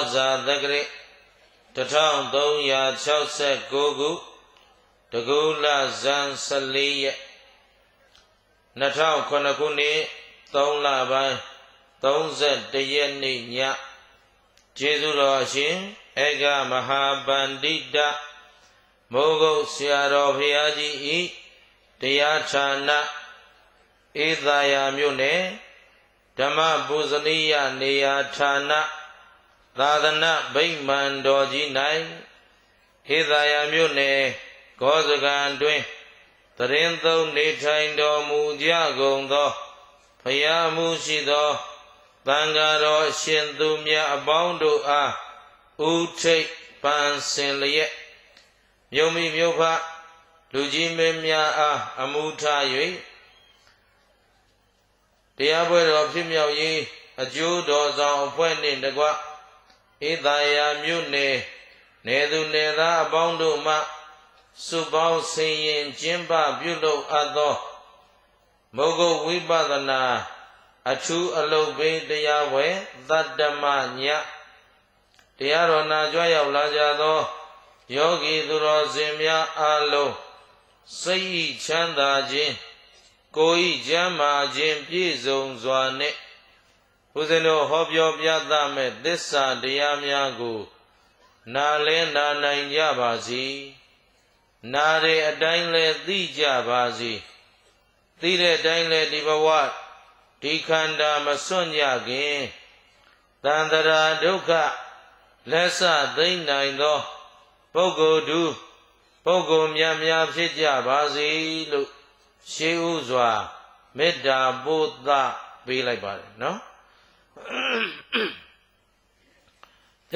ဇာတက္ကရာ1369ခုတကူလဇန်14ရက်2009ခုနှစ်3လပိုင်း31ရက်နေ့ညကျေးဇူးတော်အရှင်ဧကမဟာပန္တိတမိုးကုတ်ဆရာတော်ဘုရားကြီးဤတရားဌာနဧသာယာမြို့နယ်ဓမ္မပူဇနီယနေရာဌာနသာသနာဗိမာန်တော်ကြီး၌ဧသာယာမြို့နယ်ဂောဇကံတွင်တရင်သုံးနေထိုင်တော်မူကြကုန်သောဘုရားမှုရှိသောသံဃာတော်ရှင်သူမြတ်အပေါင်းတို့အားဥထိပ်ပန်းစင်လျက်မြုံမိမြုပ်ဖလူကြီးမင်းများအားအမှုထား၍တရားပွဲတော်ဖြစ်မြောက်ရေးအကျိုးတော်ဆောင်အဖွဲ့နှင့်တကွဧသာယာမြို့နယ်နယ်သူနယ်သားအပေါင်းတို့မှစုပေါင်းဆင်ရင်ကျင်းပပြုလုပ်အပ်သောမုဂုတ်ဝိပဿနာအထူးအလုပ်ပေးတရားပွဲသတ္တမညတရားတော်နာကြွရောက်လာကြသောယောဂီသူတော်စင်များအားလုံးစိတ်ဤချမ်းသာခြင်းကိုယ်ဤကျမ်းမာခြင်းပြည့်စုံစွာနှင့်ဦးဇင်းတို့ဟောပြောပြသမဲ့သစ္စာတရားများကိုနားလည်နာနိုင်ကြပါစေနားရအတိုင်းလည်းသိကြပါစေသိတဲ့အတိုင်းလည်းဒီဘဝဒီခန္ဓာမစွန့်ကြခင်သန္တရာဒုက္ခလက်ဆသိမ့်နိုင်သောပုဂ္ဂိုလ်သူပုဂ္ဂိုလ်များဖြစ်ကြပါစေလို့ရှေးဥစွာမေတ္တာပို့သပေးလိုက်ပါတယ်နော်သ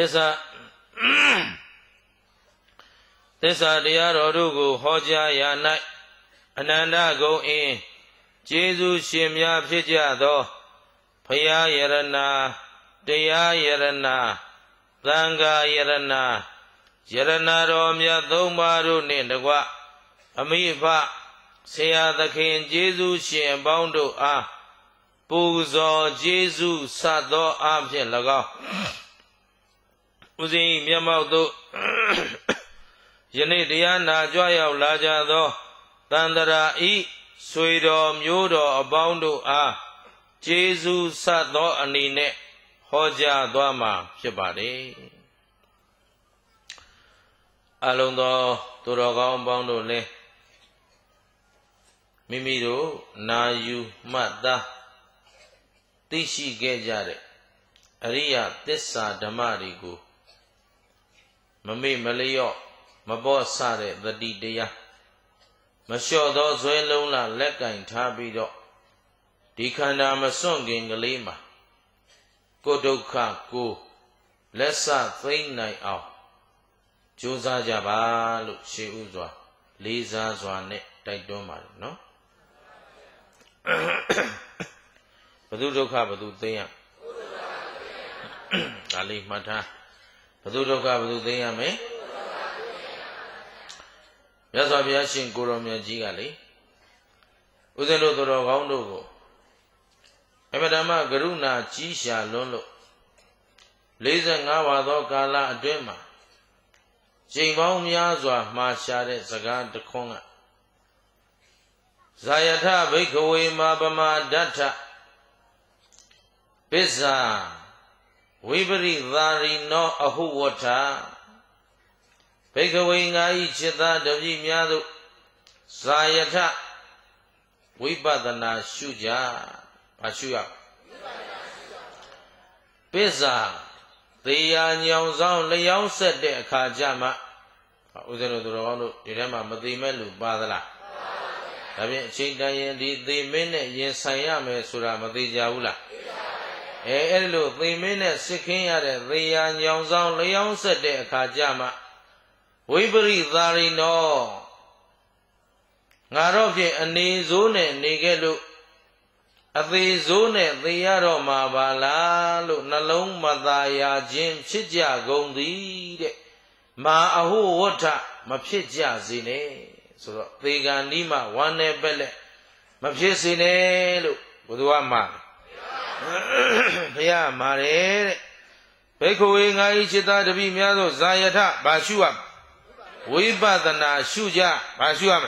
စ္စာတရားတော်တို့ကိုဟောကြားရာ၌အနန္တဂုဏ်အင်းကျေးဇူးရှင်များဖြစ်ကြသောဘုရားယရဏတရားယရဏသံဃာယရဏယရဏတော်မြတ်သုံးပါးတို့နှင့်တကွအမိဖဆရာသခင်ကျေးဇူးရှင်အပေါင်းတို့အားပူဇော်ကျေးဇူးဆတ်သောအားဖြင့်၎င်းဦးဇင်းမျက်မှောက်သို့ယနေ့တရားနာကြွရောက်လာကြသောတန္တရာဤဆွေတော်မျိုးတော်အပေါင်းတို့အားကျေးဇူးဆတ်သောအနေနဲ့ဟောကြားသွားမှာဖြစ်ပါတယ်အလုံးသောသူတော်ကောင်းအပေါင်းတို့လည်းမိမိတို့နာယူမှတ်သားသိရှိခဲ့ကြတဲ့အရိယသစ္စာဓမ္မတွေကိုမမေ့မလျော့မပေါ့ဆတဲ့သတိတရားမလျှော့သောဇွဲလုံးလာလက်ကင်ထားပြီးတော့ဒီခန္ဓာမစွန့်ခင်ကလေးမှာကိုယ်ဒုက္ခကိုလက်ဆသိမ့်နိုင်အောင်ကြိုးစားကြပါလို့ရှေးဥစွာလေးစားစွာနဲ့တိုက်တွန်းပါတယ်နော်ဘု து ဒုက္ခဘု து သိမ့်ရဒါလေးမှတ်ထားဘု து ဒုက္ခဘု து သိမ့်ရမယ်မြတ်စွာဘုရားရှင်ကိုရောင်မြတ်ကြီးကလေဦးဇင်းတို့တော်ကောင်းတို့ကိုအမတမကရုဏာကြီးရှာလွန်းလို့45ဝါသောကာလအတွင်းမှာချိန်ပေါင်းများစွာမှာရှာတဲ့စကားတစ်ခွန်းကဇာယထဘိက္ခဝေမာပမာဒဋ္ဌပစ္စာဝိပရိသာရိနောအဟုဝဋ္ဌဘိက္ခဝေငါဤจิตသားတပည့်များတို့ဇာယထဝိပဿနာရှုကြဘာရှုရပစ္စာသေယာညောင်ဆောင်လျောင်းဆက်တဲ့အခါကျမှဦးဇင်းတို့တော်ကောင်းတို့ဒီထဲမှာမသိမဲ့လူပါသလားဒါဖြင့်အချိန်တန်ရင်ဒီသေမင်းနဲ့ရင်ဆိုင်ရမယ်ဆိုတာမသိကြဘူးလားအဲ့လိုသေမင်းနဲ့စစ်ခင်းရတဲ့သေယာညောင်ဆောင်လျောင်းဆက်တဲ့အခါကျမှဝိပရိသာရိနောငါတော့ဖြင့်အနေဆိုးနဲ့နေခဲ့လို့အသေးဆိုးနဲ့သေရတော့မှာပါလားလို့နှလုံးမသာယာခြင်းဖြစ်ကြကုန်သည်တဲ့မာအဟုဝဋ္ဌမဖြစ်ကြစေနဲ့ဆိုတော့သေကံဤမှာဝမ်းနဲ့ပက်လက်မဖြစ်စေနဲ့လို့ဘုရားမှာဘုရားမှာတယ်တဲ့ဘဘေခဝေငါဤจิตတပိများသောဇာယထဘာရှုရဝိပဿနာရှုကြဘာရှုရမလဲ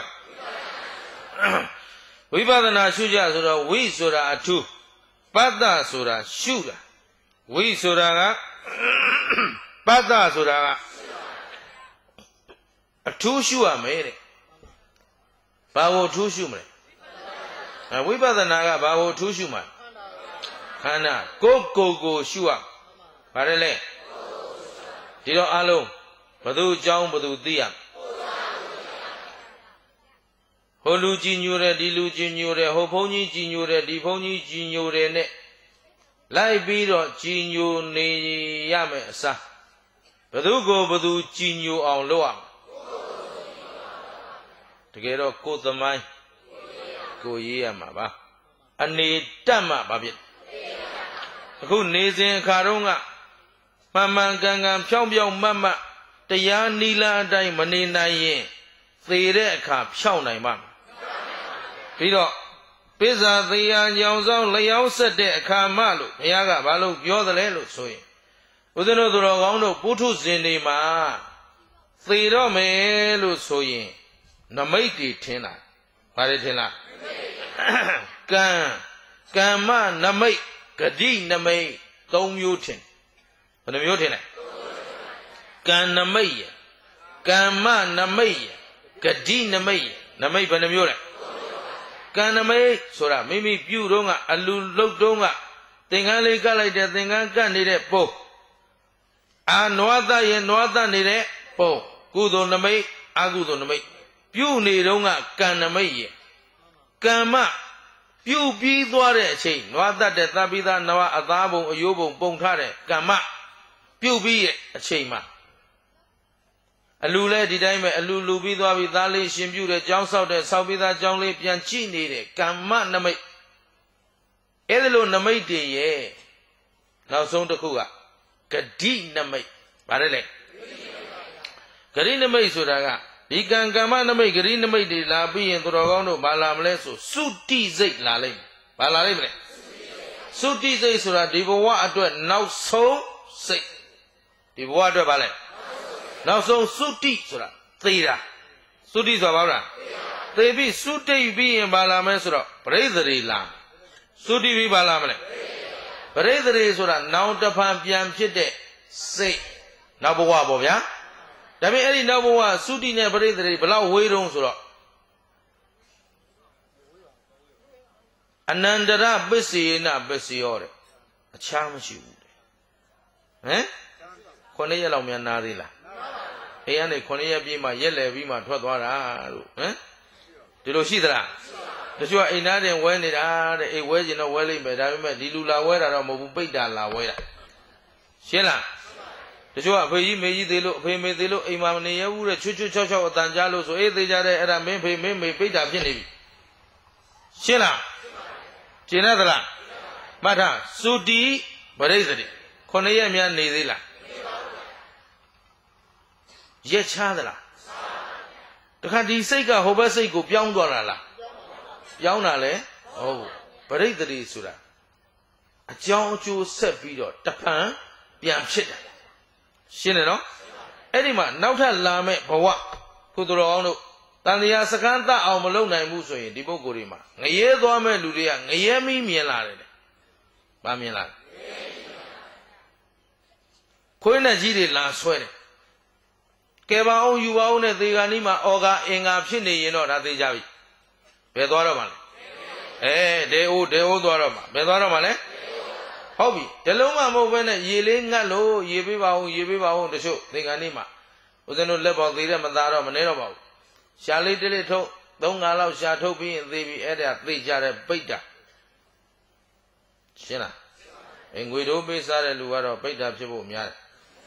ဝိပဿနာရှုကြဆိုတော့ဝိဆိုတာအထူးပတ္တဆိုတာရှုတာဝိဆိုတာကပတ္တဆိုတာကအထူးရှုရမယ်တဲ့ဘာကိုအထူးရှုမလဲဝိပဿနာကဘာကိုအထူးရှုမှာခန္ဓာကိုရှုရဘာလဲလဲဒီတော့အလုံးဘသူအကြောင်းဘသူသိရဟိုလူကြည်ညိုတယ်ဒီလူကြည်ညိုတယ်ဟိုဘုန်းကြီးကြည်ညိုတယ်ဒီဘုန်းကြီးကြည်ညိုတယ်နဲ့လိုက်ပြီးတော့ကြည်ညိုနေရမယ်အစားဘသူကိုဘသူကြည်ညိုအောင်လုပ်ရမယ်တကယ်တော့ကိုယ်သမိုင်းကိုရေးရမှာပါအနေတက်မှဘာဖြစ်အခုနေစဉ်အခါတုန်းကမှန်မှန်ကန်ကန်ဖြောင်းဖြောင်းမတ်မတ်တရားနီလာအတိုင်းမနေနိုင်ရင်သေတဲ့အခါဖြောင်းနိုင်မှာပြီးတော့ပိစ္ဆာသေယကြောင့်ဆောင်လျောင်းဆက်တဲ့အခါမှလို့ဘုရားကဘာလို့ပြောသလဲလို့ဆိုရင်ဦးဇင်းတို့သူတော်ကောင်းတို့ပုထုဇဉ်တွေမှာသေတော့မယ်လို့ဆိုရင်နမိတ်တွေထင်လာဘာတွေထင်လာကမ္မနမိတ်ဂတိနမိတ်၃မျိုးထင်ဘယ်နှမျိုးထင်လဲကံနမိတ်ရကမ္မနမိတ်ရဂတိနမိတ်နမိတ်ဘယ်နှမျိုးလဲကံနမိတ်ဆိုတာမိမိပြုတော့ကအလူလုတ်တော့ကသင်္ကန်းလေးကတ်လိုက်တဲ့သင်္ကန်းကတ်နေတဲ့ပုံအာနွားသရဲ့နွားသနေတဲ့ပုံကုသိုလ်နမိတ်အကုသိုလ်နမိတ်ပြုနေတော့ကကံနမိတ်ရကမ္မပြုပြီးသွားတဲ့အချိန်နွားသတဲ့သဗ္ဗိသနဝအသားပုံအယိုးပုံပုံထားတဲ့ကမ္မပြုပြီးရဲ့အချိန်မှာအလူလဲဒီတိုင်းပဲအလူလူပြီးသွားပြီးသားလေးရှင်ပြုတဲ့ကြောင်းဆောက်တဲ့ဆောက်ပြီးသားကြောင်းလေးပြန်ကြည့်နေတဲ့ကမ္မနမိတ်အဲ့ဒါလိုနမိတ်တွေရဲ့နောက်ဆုံးတစ်ခုကဂတိနမိတ်ဗါတယ်လေဂတိနမိတ်ဆိုတာကဒီကံကမ္မနမိတ်ဂတိနမိတ်တွေလာပြီးရင်သူတော်ကောင်းတို့ဘာလာမလဲဆိုသုတိစိတ်လာလိမ့်မယ်ဘာလာလိမ့်မလဲသုတိစိတ်ဆိုတာဒီဘဝအတွက်နောက်ဆုံးစိတ်ဒီဘဝအတွက်ဘာလဲနောက်ဆုံးသုတိဆိုတာသေတာသုတိဆိုတာဘာလဲသေပြီးသုတိပြီးရင်ဘာလာမလဲဆိုတော့ပရိသေရီလာသုတိပြီးဘာလာမလဲပရိသေရီဆိုတာနောင်တဖန်ပြန်ဖြစ်တဲ့စိတ်နောက်ဘဝပေါ့ဗျာဒါပေမဲ့အဲ့ဒီနောက်ဘဝသုတိနဲ့ပရိသေရီဘလောက်ဝေးတုံးဆိုတော့အနန္တရပစ္စယေနပစ္စယောတဲ့အခြားမရှိဘူးတဲ့ဟမ်9ရက်လောက်များနားသေးလားအိမ်ကနေ9ရက်ပြည့်မှရက်လည်ပြီးမှထွက်သွားတာလို့ဟမ်ဒီလိုရှိသလားတချို့ကအိမ်သားတင်ဝဲနေတာတဲ့အိမ်ဝဲကျင်တော့ဝဲလိမ့်မယ်ဒါပေမဲ့ဒီလူလာဝဲတာတော့မဟုတ်ဘူးပိတ်တာလာဝဲတာရှင်းလားတချို့ကအဖေကြီးမေကြီးသေးလို့အဖေမေသေးလို့အိမ်မှာမနေရဘူးတဲ့ချွတ်ချွတ်ချောက်ချောက်အတန်ကြားလို့ဆိုအေးသေးကြတဲ့အဲ့ဒါမင်းဖေမင်းမေပိတ်တာဖြစ်နေပြီရှင်းလားရှင်းသလားမှတ်ထားသုတိပရိသေရီ9ရက်များနေသေးလားရက်ချသလားတခါဒီစိတ်ကဟိုဘက်စိတ်ကိုပြောင်းသွားတာလားပြောင်းတာလေဟုတ်ပရိသေရီဆိုတာအကြောင်းအကျိုးဆက်ပြီးတော့တဖန်ပြန်ဖြစ်တယ်ရှင်းတယ်နော်အဲ့ဒီမှာနောက်ထပ်လာမဲ့ဘဝကုသိုလ်အောင်တို့တန်တရားစကန်းတတ်အောင်မလုပ်နိုင်ဘူးဆိုရင်ဒီပုဂ္ဂိုလ်တွေမှာငရဲသွားမဲ့လူတွေကငရဲမီးမြင်လာတယ်ဗာမြင်လာခွေးနဲ့ကြီးတွေလာဆွဲတယ်ကဲပါအောင်ယူပါအောင်နဲ့သေဂာနီးမှာအော်ဂါအင်္ဂါဖြစ်နေရင်တော့ဒါသေးကြပြီဘယ်သွားတော့မှလဲဒေအိုသွားတော့မှဘယ်သွားတော့မှလဲဟုတ်ပြီဒီလုံးမှမဟုတ်ဘဲနဲ့ရေလေးငတ်လို့ရေပေးပါအောင်တချို့သေဂာနီးမှာဦးဇင်းတို့လက်ပေါက်သေးတယ်မသားတော့မနေတော့ပါဘူးရှာလေးတစ်လေးထုတ်3-5လောက်ရှာထုတ်ပြီးရင်သေပြီအဲ့ဒါသိကြတဲ့ပိတ်တာရှင်းလားငွေတို့ပေးစားတဲ့လူကတော့ပိတ်တာဖြစ်ဖို့များတယ်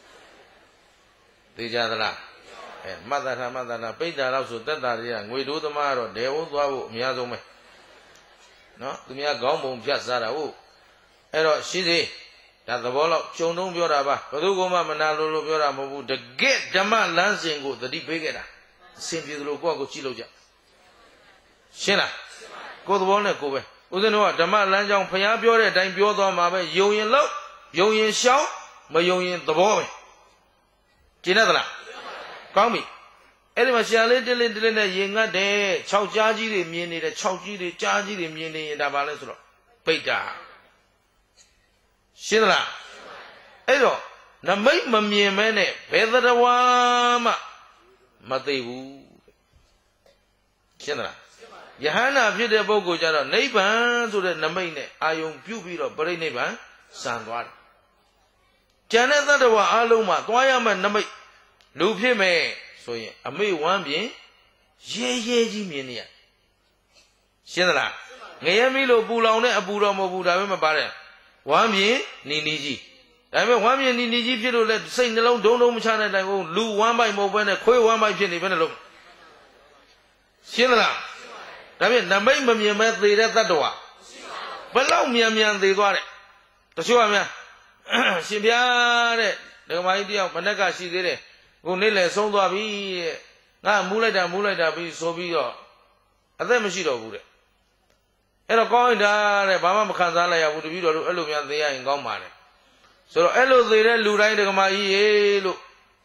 သိကြသလားမှတ်တာပိတ်တာတော့ဆိုတက်တာတွေကငွေတို့သမားကတော့ဒေဝသွားဖို့အများဆုံးပဲနော်သူများခေါင်းပုံဖြတ်စားတာဟုတ်အဲ့တော့ရှိသေးဒါသဘောလောက်ကြုံတုံးပြောတာပါဘယ်သူကမှမနာလို့ပြောတာမဟုတ်ဘူးတကယ်ဓမ္မလမ်းစဉ်ကိုသတိပေးခဲ့တာအစဉ်ပြေသလိုကိုယ့်ကိုကြည့်လို့ကြရှင်းလားကိုယ်သဘောနဲ့ကိုယ်ပဲဦးဇင်းတို့ကဓမ္မလမ်းကြောင်းဖျားပြောတဲ့အတိုင်းပြောသွားမှာပဲယုံရင်လို့ယုံရင်ရှောင်းမယုံရင်သဘောပဲကျင်းတတ်သလားကောင်းပြီအဲ့ဒီမှာရှာလေးတလေးနဲ့ရင်ငတ်တယ်6ကြားကြီးတွေမြင်နေတယ်6ကြီးတွေကြားကြီးတွေမြင်နေရင်ဒါပါလဲဆိုတော့ပိတ္တာရှင်းသလားအဲ့တော့နမိတ်မမြင်မဲနဲ့ဘယ်သတ္တဝါမှမသိဘူးရှင်းသလားယဟန္တာဖြစ်တဲ့ပုဂ္ဂိုလ်ကြတော့နိဗ္ဗာန်ဆိုတဲ့နမိတ်နဲ့အာယုံပြုပြီးတော့ပြိဋိနိဗ္ဗာန်စံသွားတယ်ကျန်တဲ့သတ္တဝါအလုံးမှာသွားရမယ့်နမိတ်လူဖြစ်မယ်ဆိုရင်အမေဝမ်းပြင်ရဲကြီးမြင်နေရရှင်းသလားငရဲမီးလို့ပူလောင်တဲ့အပူတော်မဟုတ်ဘူးဒါပဲမပါတဲ့ဝမ်းပြင်နီကြီးဒါပေမဲ့ဝမ်းပြင်နီကြီးဖြစ်လို့လဲစိတ်နှလုံးဒုံမချတဲ့တိုင်ကိုလူဝမ်းပိုက်မဟုတ်ဘဲနဲ့ခွေးဝမ်းပိုက်ဖြစ်နေဘဲနဲ့လို့ရှင်းသလားဒါဖြင့်နမိတ်မမြင်မဲ့သေတဲ့တ attva ဘယ်လောက်မြန်သေသွားတယ်တချို့ကများရှင်ဗျာတဲ့ဒကမာကြီးတယောက်မနေ့ကရှိသေးတယ်ကိုနေ့လေဆုံးသွားပြီတဲ့ငါမူးလိုက်တာပြီးဆိုပြီးတော့အသက်မရှိတော့ဘူးတဲ့အဲ့တော့ကောင်းရင်ဒါတဲ့ဘာမှမခံစားလိုက်ရဘူးတပည့်တော်တို့အဲ့လိုများသေရရင်ကောင်းပါလေဆိုတော့အဲ့လိုသေတဲ့လူတိုင်းဒကမာကြီးရေလို့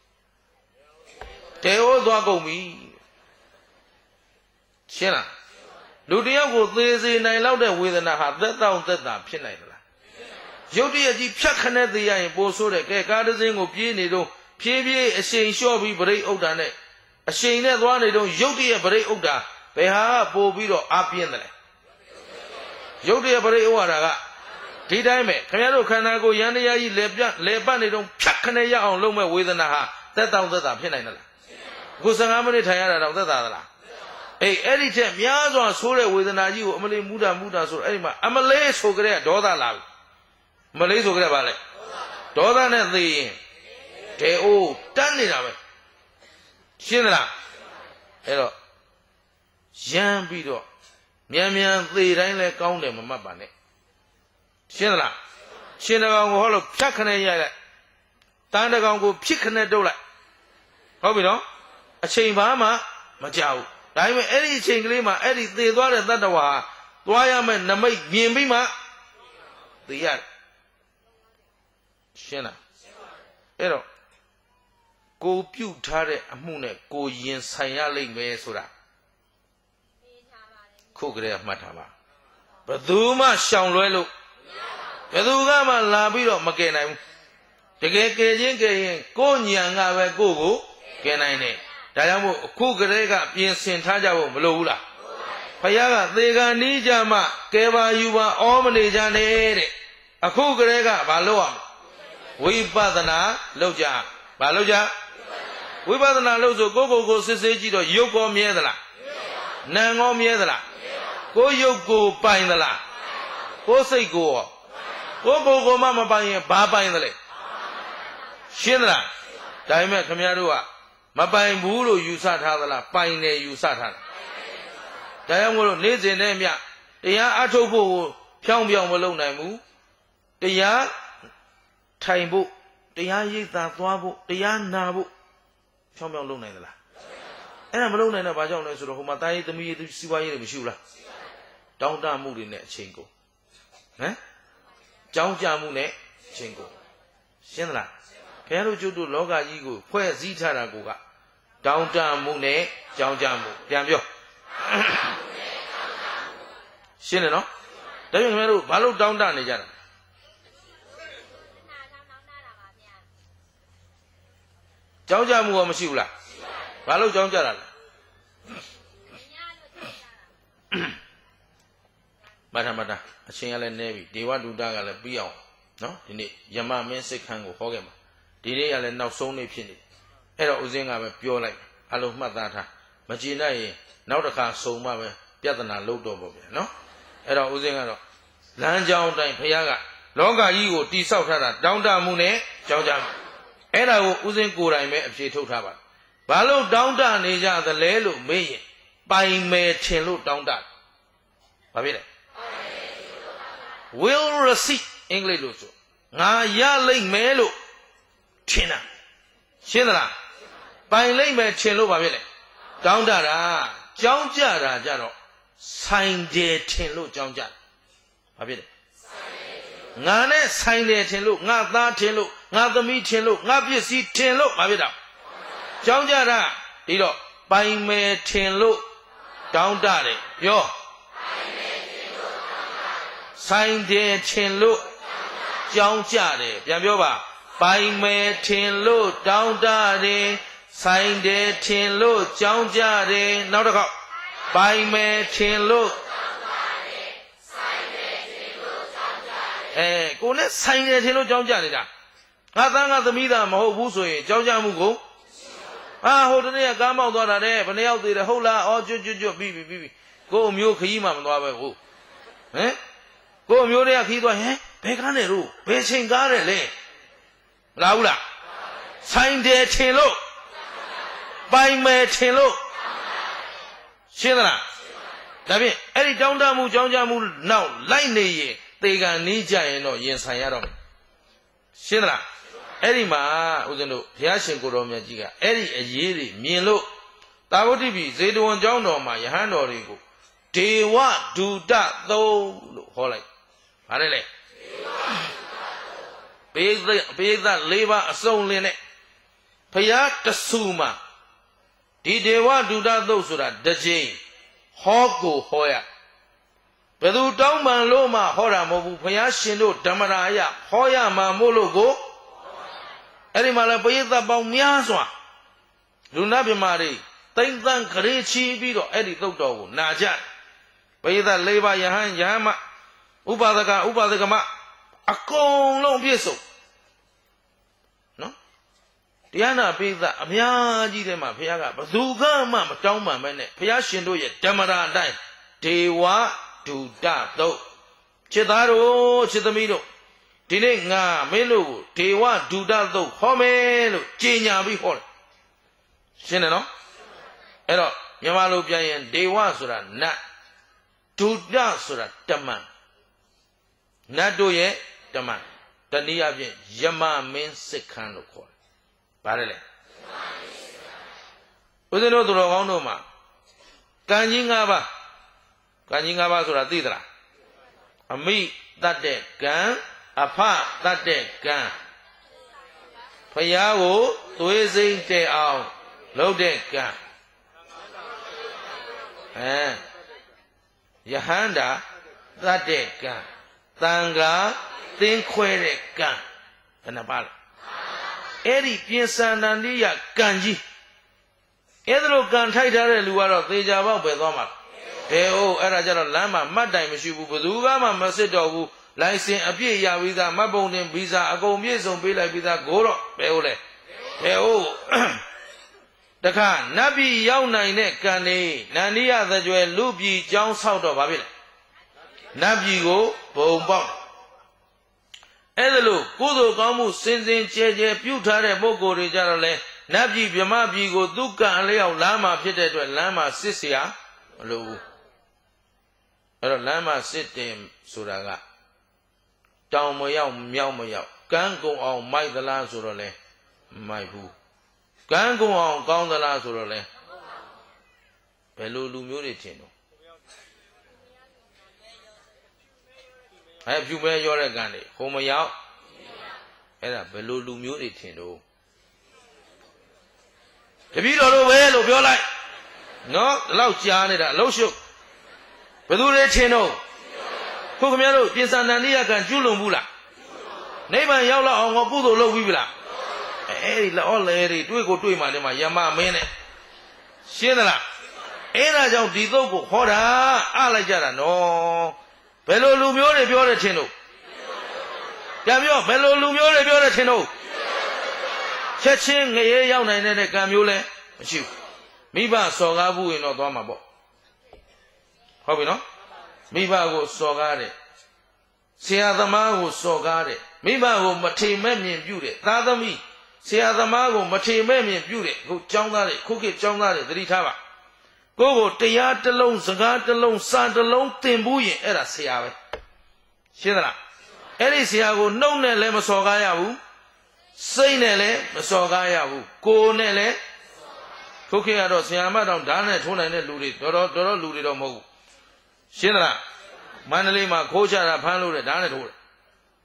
တေဟောသွားကုန်ပြီရှင်းလားလူတယောက်ကိုသေစေနိုင်လောက်တဲ့ဝေဒနာဟာသက်တောင့်သက်တာဖြစ်နိုင်သလားရုပ်တရက်ကြီးဖြတ်ခနဲ့သေးရရင်ပိုဆိုးတယ်ကဲကားတစ်စင်းကိုပြေးနေတော့ဖြည်းဖြည်းအရှိန်လျှော့ပြီးပရိဥဒ္ဒါနဲ့အရှိန်နဲ့သွားနေတော့ရုပ်တရက်ပရိဥဒ္ဒါဘယ်ဟာပို့ပြီးတော့အပြင်းတယ်လဲရုပ်တရက်ပရိဥဒ္ဒါကဒီတိုင်းပဲခင်ဗျားတို့ခန္ဓာကိုယ်ရန်တရားကြီးလေပတ်နေတော့ဖြတ်ခနဲ့ရအောင်လုပ်မဲ့ဝေဒနာဟာသက်တောင့်သက်တာဖြစ်နိုင်သလားအခု15မိနစ်ထိုင်ရတာတော့သက်သာသလားအေးအဲ့ဒီချက်များစွာဆိုးတဲ့ဝေဒနာကြီးကိုအမလေးမူတာဆိုအဲ့ဒီမှာအမလေးဆိုကြတဲ့ဒေါသလာပြီမလေးဆိုကြတဲ့ဗာလဲဒေါသနဲ့သိရင်တေအိုးတန်းနေတာပဲရှင်းသလားအဲ့တော့ရမ်းပြီးတော့မြန်သေတိုင်းလဲကောင်းတယ်မမှတ်ပါနဲ့ရှင်းသလားရှင်းတကောင်ကိုဟောလို့ဖြတ်ခနဲ့ရိုက်လိုက်တန်းတကောင်ကိုဖြစ်ခနဲ့တုတ်လိုက်ဟုတ်ပြီနော်အချိန်ဘာမှမကြောက်ဒါပေမဲ့အဲ့ဒီအချိန်ကလေးမှာအဲ့ဒီသေသွားတဲ့တတ္တဝါသွားရမယ့်နမိတ်မြင်ပြီးမှသေရတယ်ရှင်းလားအဲ့တော့ကိုပြုတ်ထားတဲ့အမှုနဲ့ကိုရင်ဆိုင်ရလိမ့်မယ်ဆိုတာခုကလေးမှတ်ထားပါဘယ်သူမှရှောင်လွဲလို့ဘယ်သူကမှလာပြီးတော့မကယ်နိုင်ဘူးတကယ်ကယ်ရင်ကိုညံကပဲကိုကယ်နိုင်တယ်ဒါကြောင့်မို့အခုကလေးကပြင်ဆင်ထားကြဖို့မလိုဘူးလားဘုရားကသေကံနီးကြမှကဲပါယူပါဩမနေကြနဲ့တဲ့အခုကလေးကဘာလုပ်ရမလဲဝိပဿနာလုပ်ကြဘာလုပ်ကြဝိပဿနာလုပ်ဆိုကိုစစ်ဆေးကြည့်တော့ရုပ်ကောမြဲသလားနာမ်ကောမြဲသလားကိုရုပ်ကိုပိုင်သလားကိုစိတ်ကိုရောကိုမှမပိုင်ရင်ဘာပိုင်သလဲရှင်းသလားဒါပေမဲ့ခင်ဗျားတို့ကမပိုင်ဘူးလို့ယူဆထားသလားပိုင်တယ်ယူဆထားတယ်ဒါကြောင့်မို့လို့နေ့စဉ်နဲ့မြတရားအထုတ်ဖို့ဖြောင်းမလုပ်နိုင်ဘူးတရားထိုင်ဖို့တရားရိပ်သာသွားဖို့တရားနာဖို့ဖြောင်းလုပ်နိုင်သလားအဲ့ဒါမလုပ်နိုင်တော့ဘာကြောင့်လဲဆိုတော့ဟိုမှာတာရေးသမီးရေးစီးပွားရေးတွေမရှိဘူးလားတောင်းတမှုတွေနဲ့အချိန်ကိုဟမ်ကြောင်းကြမှုနဲ့အချိန်ကိုရှင်းသလားခင်ဗျားတို့ကျုပ်တို့လောကကြီးကိုဖွဲ့စည်းထားတာကိုကတောင်းတမှုနဲ့ကြောင်းကြမှုပြန်ပြောရှင်းတယ်နော်ဒါကြောင့်ခင်ဗျားတို့ဘာလို့တောင်းတနေကြတာကြောင်းကြမှုရောမရှိဘူးလားဘာလို့ကြောင်းကြတာလဲမထာအချိန်ကလည်းနည်းပြီဒေဝဒုတကလည်းပြီးအောင်နော်ဒီနေ့ယမမင်းစိတ်ခန်းကိုဟောခဲ့မှာဒီနေ့ကလည်းနောက်ဆုံးနေ့ဖြစ်နေအဲ့တော့ဦးဇင်းကပဲပြောလိုက်အလုံးမှတ်သားထားမကြည်နိုင်ရင်နောက်တစ်ခါစုံမှပဲပြဿနာလုပ်တော့ပေါ့ဗျာနော်အဲ့တော့ဦးဇင်းကတော့လမ်းကြောင်းတိုင်းဘုရားကလောကကြီးကိုတိဆောက်ထားတာတောင်းတမှုနဲ့ကြောင်းကြမှုအဲ့ဒါကိုဦးဇင်းကိုယ်တိုင်ပဲအဖြေထုတ်ထားပါဘာလို့တောင်းတနေကြသလဲလို့မေးရင်ပိုင်မယ်ထင်လို့တောင်းတဘာဖြစ်လဲ will receive အင်္ဂလိပ်လို့ဆိုငါရလိမ့်မယ်လို့ထင်တာရှင်းသလားပိုင်လိမ့်မယ်ထင်လို့ဘာဖြစ်လဲတောင်းတတာကြောင်းကြတာကြတော့ဆိုင်တယ်ထင်လို့ကြောင်းကြဘာဖြစ်လဲငါနဲ့ဆိုင်တယ်ထင်လို့ငါသားထင်လို့ငါသမီးထင်လို့ငါပစ္စည်းထင်လို့မဖြစ်တာကြောင်းကြတာဒီတော့ပိုင်မယ်ထင်လို့တောင်းတတယ်ပြောဆိုင်တယ်ထင်လို့ကြောင်းကြတယ်ပြန်ပြောပါပိုင်မယ်ထင်လို့တောင်းတတယ်ဆိုင်တယ်ထင်လို့ကြောင်းကြတယ်နောက်တစ်ခေါက်ပိုင်မယ်ထင်လို့ကိုနဲ့ဆိုင်တယ်ထင်လို့ကြောင်းကြနေတာငါသားငါသမီးသားမဟုတ်ဘူးဆိုရင်ကြောင်းကြမှုကိုဟိုတနေ့ကကားမောက်သွားတာတဲ့ဘယ်နှယောက်သေးတယ်ဟုတ်လားဩကျွတ်ပြီးကိုအမျိုးခကြီးမှမသွားပဲဟုတ်ကိုအမျိုးတွေကခကြီးသွားဘယ်ကားနဲ့တို့ဘယ်ချိန်ကားတယ်လဲမလားဘူးလားဆိုင်တယ်ထင်လို့ပိုင်မယ်ထင်လို့ရှင်းသလားဒါဖြင့်အဲ့ဒီတောင်းတမှုကြောင်းကြမှုနောက်လိုက်နေရင်သေကံနီးကြရင်တော့ရင်ဆိုင်ရတော့မယ်ရှင်းသလားအဲ့ဒီမှာဦးဇင်းတို့ဘုရားရှင်ကိုတော်မြတ်ကြီးကအဲ့ဒီအရေးတွေမြင်လို့တာဝတိပိဇေတဝန်ကျောင်းတော်မှာယဟန်တော်တွေကိုဒေဝဒုတသုံးလို့ဟောလိုက်ဗါတယ်လေဘေးသက်၄ပါးအစုံလင်းနဲ့ဘုရားတဆူမှာဒီဒေဝဒုတသုံးဆိုတာတစ်ချိန်ဟောကိုဟောရဘယ်သူတောင်းပန်လို့မှဟောတာမဟုတ်ဘူးဘုရားရှင်တို့ဓမ္မရာအရဟောရမှာမို့လို့ကိုအဲ့ဒီမှာလည်းပရိသတ်ပေါင်းများစွာလူနာပြမာတွေတိမ့်သန်းခရေချီပြီးတော့အဲ့ဒီသုတ်တော်ကိုနာကြပရိသတ်၄ပါးယဟန်မဥပါဒကမအကုန်လုံးပြည့်စုံနော်တရားနာပရိသတ်အများကြီးထဲမှာဘုရားကဘသူကမှမတောင်းပန်ပဲနဲ့ဘုရားရှင်တို့ရဲ့ဓမ္မရာအတိုင်းဒေဝဒုတသုတ်ချစ်သားတို့ချစ်သမီးတို့ဒီနေ့ငါမင်းတို့ကိုဒေဝဒုတသုတ်ဟောမယ်လို့ကြေညာပြီးဟောတယ်ရှင်းတယ်နော်အဲ့တော့မြန်မာလိုပြန်ရင်ဒေဝဆိုတာနတ်ဒုတဆိုတာတမန်နတ်တို့ရဲ့တမန်တနည်းအားဖြင့်ယမမင်းစစ်ခန်းလို့ခေါ်တယ်ဗါတယ်လေဦးဇင်းတို့သူတော်ကောင်းတို့မှာကံကြီး၅ပါးဆိုတာသိသလားအမိတတ်တဲ့ကံအဖတတ်တဲ့ကံဖယားကိုသွေးစိမ့်တဲ့အောင်လုပ်တဲ့ကံယဟန္တာတတ်တဲ့ကံတန်ခါသင်ခွဲတဲ့ကံဘယ်နှပါလဲအဲ့ဒီပြင်စန္ဒန်လေးရကံကြီးအဲ့ဒါလိုကံထိုက်ထားတဲ့လူကတော့သေချာပေါက်ပဲသွားမှာအဲ့ဒါကြတော့လမ်းမှာမှတ်တိုင်မရှိဘူးဘယ်သူမှမစစ်တော့ဘူးလိုင်စင်အပြည့်ရပြီးသားမှတ်ပုံတင်ဗီဇာအကုန်ပြည့်စုံပေးလိုက်ပြီးသားကိုတော့ဘယ်ဟုတ်လဲဘယ်ဟုတ်တခါနတ်ပြည်ရောက်နိုင်တဲ့ကံလေးနန္ဒီယသကြွယ်လူပြည်ကျောင်းဆောက်တော့ဘာဖြစ်လဲနတ်ပြည်ကိုဘုံပေါက်အဲ့ဒါလို့ကုသိုလ်ကောင်းမှုစင်ကြဲပြုထားတဲ့ပုဂ္ဂိုလ်တွေကြတော့လေနတ်ပြည်ဗြဟ္မပြည်ကိုသူကံအလျောက်လမ်းမှာဖြစ်တဲ့အတွက်လမ်းမှာစစ်เสียမလိုဘူးအဲ့တော့လမ်းမှာစစ်တင်ဆိုတာကတောင်မရောက်မြောက်မရောက်ကန်းကုံအောင်မိုက်သလားဆိုတော့လေမိုက်ဘူးကန်းကုံအောင်ကောင်းသလားဆိုတော့လေဘယ်လိုလူမျိုးတွေထင်တော့ဖြူမဲရောတဲ့ကန်းတွေဟိုမရောက်အဲ့ဒါဘယ်လိုလူမျိုးတွေထင်တော့တပည့်တော်တို့ပဲလို့ပြောလိုက်နော်ဒီလောက်ကြားနေတာအလုံးရှုပ်ဘယ်သူတွေထင်တော့ခုခင်ဗျားတို့ပြင်စန္ဒန်လေးရကံကျွလွန်ဘူးလားနိဗ္ဗာန်ရောက်လောက်အောင်ကုသိုလ်လုပ်ပြီးပြီလားအဲ့ဒီလောလေတွေတွေ့ကိုတွေ့မှလည်းမှယမမင်းနဲ့ရှင်းသလားအဲ့ဒါကြောင့်ဒီသုတ်ကိုဟောတာအားလိုက်ကြတာနော်ဘယ်လိုလူမျိုးတွေပြောတဲ့ထင်တော့ပြန်ပြောဘယ်လိုလူမျိုးတွေပြောတဲ့ထင်တော့ချက်ချင်းငရေရောက်နိုင်တဲ့ကံမျိုးလဲမရှိဘူးမိဘစော်ကားဘူးရင်တော့သွားမှာပေါ့ဟုတ်ပြီနော်မိဘကိုစော်ကားတယ်ဆရာသမားကိုစော်ကားတယ်မိဘကိုမထေမဲ့မြင်ပြုတယ်သားသမီးဆရာသမားကိုမထေမဲ့မြင်ပြုတယ်ခုကျောင်းသားတွေခုခေတ်ကျောင်းသားတွေသတိထားပါကိုယ်ကိုတရားတစ်လုံးစကားတစ်လုံးစာတစ်လုံးသင်ဘူးရင်အဲ့ဒါဆရာပဲရှင်းသလားအဲ့ဒီဆရာကိုနှုတ်နဲ့လည်းမစော်ကားရဘူးစိတ်နဲ့လည်းမစော်ကားရဘူးကိုယ်နဲ့လည်းခုခေတ်ကတော့ဆရာမတောင်ဓာတ်နဲ့ထိုးနိုင်တဲ့လူတွေတော်တော်လူတွေတော့မဟုတ်ဘူးရှင်းသလားမန္တလေးမှာခိုးချတာဖမ်းလို့တဲ့ဓာတ်နဲ့ထိုးတယ်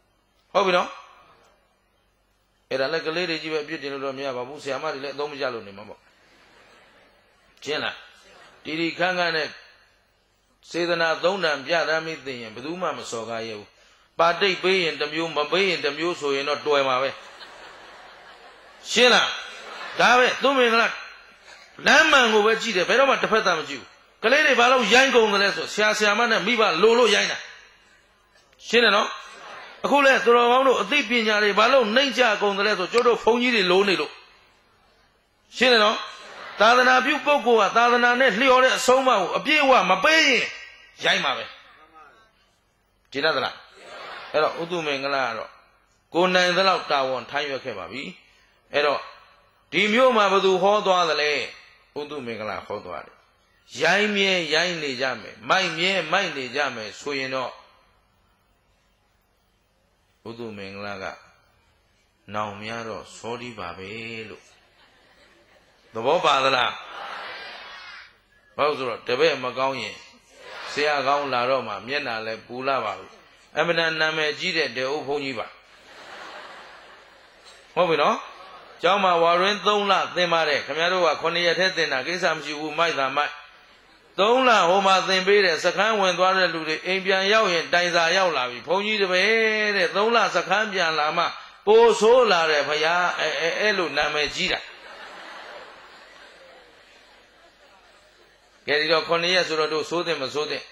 ဟုတ်ပြီနော်အဲ့ဒါလည်းကလေးတွေကြီးပဲပြစ်တင်လို့တော့မရပါဘူးဆရာမတွေလည်းအသုံးမကျလို့နေမှာပေါ့ရှင်းလားတီခန်းခန်းနဲ့စေတနာသုံးတန်ပြသမိသိရင်ဘယ်သူမှမစော်ကားရဘူးပါတိတ်ပေးရင်တစ်မျိုးမပေးရင်တစ်မျိုးဆိုရင်တော့တွယ်မှာပဲရှင်းလားဒါပဲသူမင်္ဂလာလမ်းမှန်ကိုပဲကြည့်တယ်ဘယ်တော့မှတစ်ဖက်သားမကြည့်ဘူးကလေးတွေဘာလို့ရိုင်းကုန်တယ်လဲဆိုဆရာဆရာမနဲ့မိဘလိုလို့ရိုင်းတာရှင်းတယ်နော်အခုလဲသူတော်ကောင်းတို့အသိပညာတွေဘာလို့နှိမ့်ချကုန်တယ်လဲဆိုကျတို့ဘုန်းကြီးတွေလိုနေလို့ရှင်းတယ်နော်သာသနာပြုပုဂ္ဂိုလ်ကသာသနာနဲ့လျော်တဲ့အဆုံးအမကိုအပြည့်အဝမပေးရင်ရိုင်းပါပဲကြည်တတ်သလားအဲ့တော့ဥတုမင်္ဂလာကတော့ကိုနိုင်သလောက်တာဝန်ထမ်းရွက်ခဲ့ပါပြီအဲ့တော့ဒီမျိုးမှာဘယ်သူဟောသွားသလဲဥတုမင်္ဂလာဟောသွားတယ်ရိုင်းမြဲရိုင်းနေကြမယ်မိုက်မြဲမိုက်နေကြမယ်ဆိုရင်တော့ဥတုမင်္ဂလာကနောင်များတော့စောဒီပါပဲလို့သဘောပါသလားဘာလို့ဆိုတော့တပည့်မကောင်းရင်ဆရာကောင်းလာတော့မှမျက်နှာလဲပူလာပါဘူးအမှန်တန်နာမည်ကြီးတဲ့တေအုပ်ဘုန်းကြီးပါဟုတ်ပြီနော်ကျောင်းမှာဝါရင်း3လသင်ပါတယ်ခင်ဗျားတို့က9ရက်ထဲသင်တာကိစ္စမရှိဘူးမိုက်တာမိုက်3လဟိုမှာသင်ပေးတယ်စခန်းဝင်သွားတဲ့လူတွေအိမ်ပြန်ရောက်ရင်တိုင်စာရောက်လာပြီဘုန်းကြီးတပည့်တဲ့3လစခန်းပြန်လာမှပိုဆိုးလာတယ်ဖရာအဲ့လိုနာမည်ကြီးတာကဲဒီတော့9ရက်ဆိုတော့တို့စိုးတဲ့မစိုးတဲ့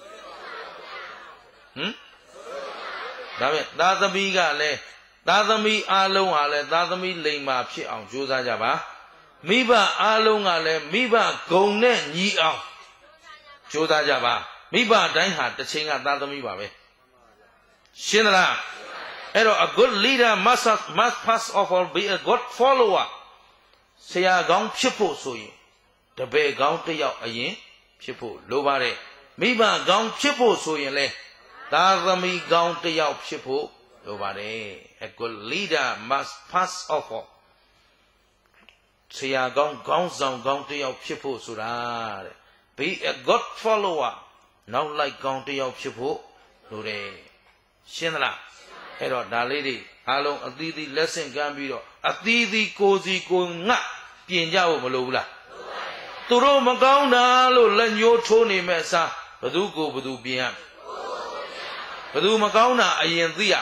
ဒါပဲသားသမီးကလည်းသားသမီးအားလုံးဟာလည်းသားသမီးလိမ္မာဖြစ်အောင်ကြိုးစားကြပါမိဘအားလုံးကလည်းမိဘဂုဏ်နဲ့ညီအောင်ကြိုးစားကြပါမိဘတိုင်းဟာတစ်ချိန်ကသားသမီးပါပဲရှင်းသလားအဲ့တော့ a good leader must first of all be a good follower ဆရာကောင်းဖြစ်ဖို့ဆိုရင်တပည့်ကောင်းတစ်ယောက်အရင်ဖြစ်ဖို့လိုပါတယ်မိဘကောင်းဖြစ်ဖို့ဆိုရင်လေသားသမီးကောင်းတစ်ယောက်ဖြစ်ဖို့လိုပါတယ် a good leader must first of all ဆရာကောင်းကောင်းဆောင်ကောင်းတစ်ယောက်ဖြစ်ဖို့ဆိုတာတဲ့ be a good follower နောက်လိုက်ကောင်းတစ်ယောက်ဖြစ်ဖို့လိုတယ်ရှင်းသလားအဲ့တော့ဒါလေးတွေအားလုံးအသီးသီးလက်ဆင့်ကမ်းပြီးတော့အသီးသီးကိုစီကိုငတ်ပြင်ကြဖို့မလိုဘူးလားသူတို့မကောင်းတာလို့လက်ညှိုးထိုးနေမဲ့အစားဘသူကိုဘသူပြင်ရဘသူမကောင်းတာအရင်သိရ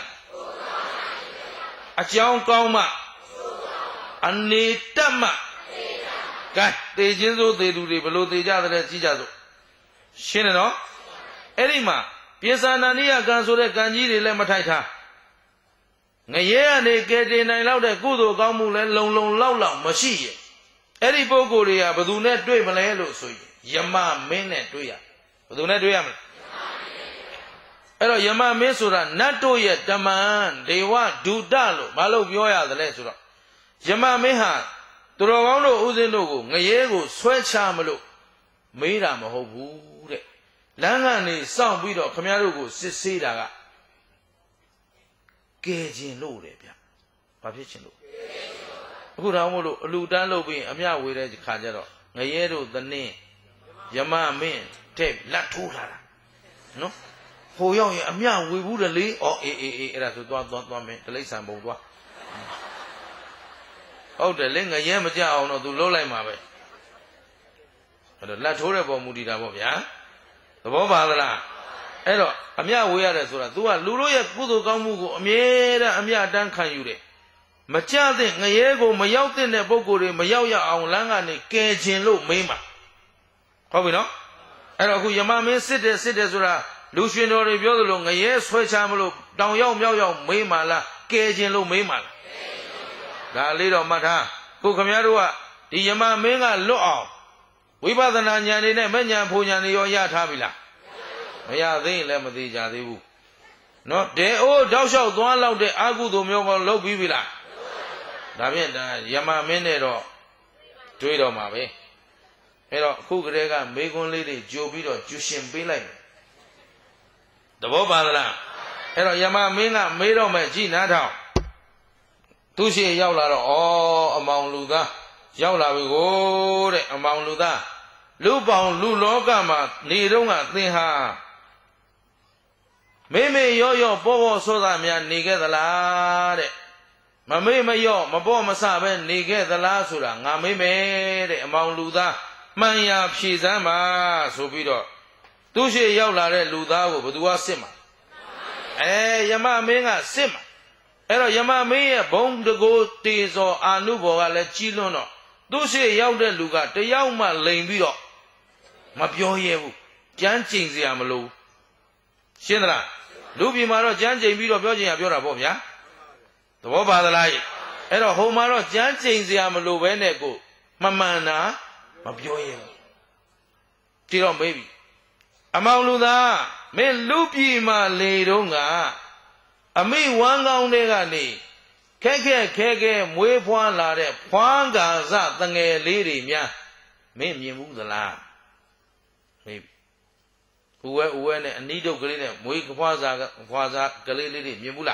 အကြောင်းကောင်းမှအနေတက်မှကဲတေခြင်းစိုးတေသူတွေဘလို့တေကြတဲ့ကြည့်ကြစို့ရှင်းတယ်နော်အဲ့ဒီမှာပြေစာနာနိယကံဆိုတဲ့ကံကြီးတွေလည်းမထိုက်ထားငရဲကနေကဲတင်နိုင်လောက်တဲ့ကုသိုလ်ကောင်းမှုလည်းလုံလောက်မရှိရဲ့အဲ့ဒီပုဂ္ဂိုလ်တွေကဘယ်သူနဲ့တွေ့မလဲလို့ဆိုရင်ယမမင်းနဲ့တွေ့ရဘယ်သူနဲ့တွေ့ရမလဲအဲ့တော့ယမမင်းဆိုတာနတ်တို့ရဲ့တမန်ဒေဝဒုတလို့မလို့ပြောရသလဲဆိုတော့ယမမင်းဟာသူတော်ကောင်းတို့ဥစဉ်တို့ကိုငရဲကိုဆွဲချမလို့မေးတာမဟုတ်ဘူးတဲ့လမ်းကနေစောင့်ပြီးတော့ခမည်းတော်ကိုစစ်ဆေးတာကကဲခြင်းလို့တယ်ဗျဘာဖြစ်ခြင်းလို့အခုတော့မို့လို့အလူတန်းလုပ်ပြီးအမြဝေတဲ့ခါကျတော့ငရဲတို့သနင်းယမမင်းတဲ့လက်ထိုးလာတာနော်ဟိုရောက်ရင်အမြဝေဘူးတယ်လေအော်အေးအဲ့ဒါဆိုသွားမင်းတိလိษံပုံသွားဟုတ်တယ်လေငရဲမကြအောင်တော့သူလှုပ်လိုက်မှာပဲအဲ့တော့လက်ထိုးတဲ့ပုံမူတည်တာပေါ့ဗျာသဘောပါသလားအဲ့တော့အမြဝေရတယ်ဆိုတာ तू ကလူတို့ရဲ့ကုသိုလ်ကောင်းမှုကိုအမြဲတမ်းအမြတမ်းခံယူတယ်မကြတဲ့ငရဲကိုမရောက်တဲ့ပုဂ္ဂိုလ်တွေမရောက်ရအောင်လမ်းကနေကယ်ခြင်းလို့မင်းပါဟုတ်ပြီနော်အဲ့တော့အခုယမမင်းစစ်တယ်ဆိုတာလူရှင်တော်တွေပြောသလိုငရဲဆွဲချမလို့တောင်ရောက်မြောက်ရောက်မေးမှလားကယ်ခြင်းလို့မေးမှလားဒါလေးတော့မှတ်ထားခုခမည်းတော်ကဒီယမမင်းကလွတ်အောင်ဝိပဿနာဉာဏ်တွေနဲ့မဉာဏ်ဖူဉာဏ်တွေရောရထားပြီလားမရသေးရင်လည်းမသေးကြသေးဘူးနော်တဲအိုးတောက်လျှောက်သွားလောက်တဲ့အကုသိုလ်မျိုးကလုပ်ပြီးပြီလားဒါဖြင့်ဒါယမမင်းနဲ့တော့တွေးတော့မှာပဲအဲ့တော့အခုကတည်းကမေကွန်းလေးတွေကြိုပြီးတော့ကျူရှင်ပေးလိုက်မယ်သဘောပါလားအဲ့တော့ယမမင်းကမေးတော့မယ်ကြည်နားထောင်သူရှိရောက်လာတော့ဩအမောင်လူသားရောက်လာပြီကိုတဲ့အမောင်လူသားလူပေါင်းလူလောကမှာနေတော့ကသင်ဟာ Meme yo bobo soda mia nige the la Mame yo mabo masabe nige the la sura nga meme de among luda manya pizama subido Tushi yaulare luda wo budua sima Yama menga sima Ero yama me bong de go tizo anubo ale chilono Tushi yaude luga te yauma limbido Mapio yevu Jan chingzi amalo Shindra Lupi maro jan chingbido pio jing apio rabo ya The Boba the Lai Ero homaro jan chingzi amalo venego Mamana Mapio yevu Tiro baby Among luda me lupi ma le donga Ami wangong negani Keke mwe puan la de puan gaza tange lady mia me mimu the la maybe Uwe ne anido green mwe kwaza gale lady mimula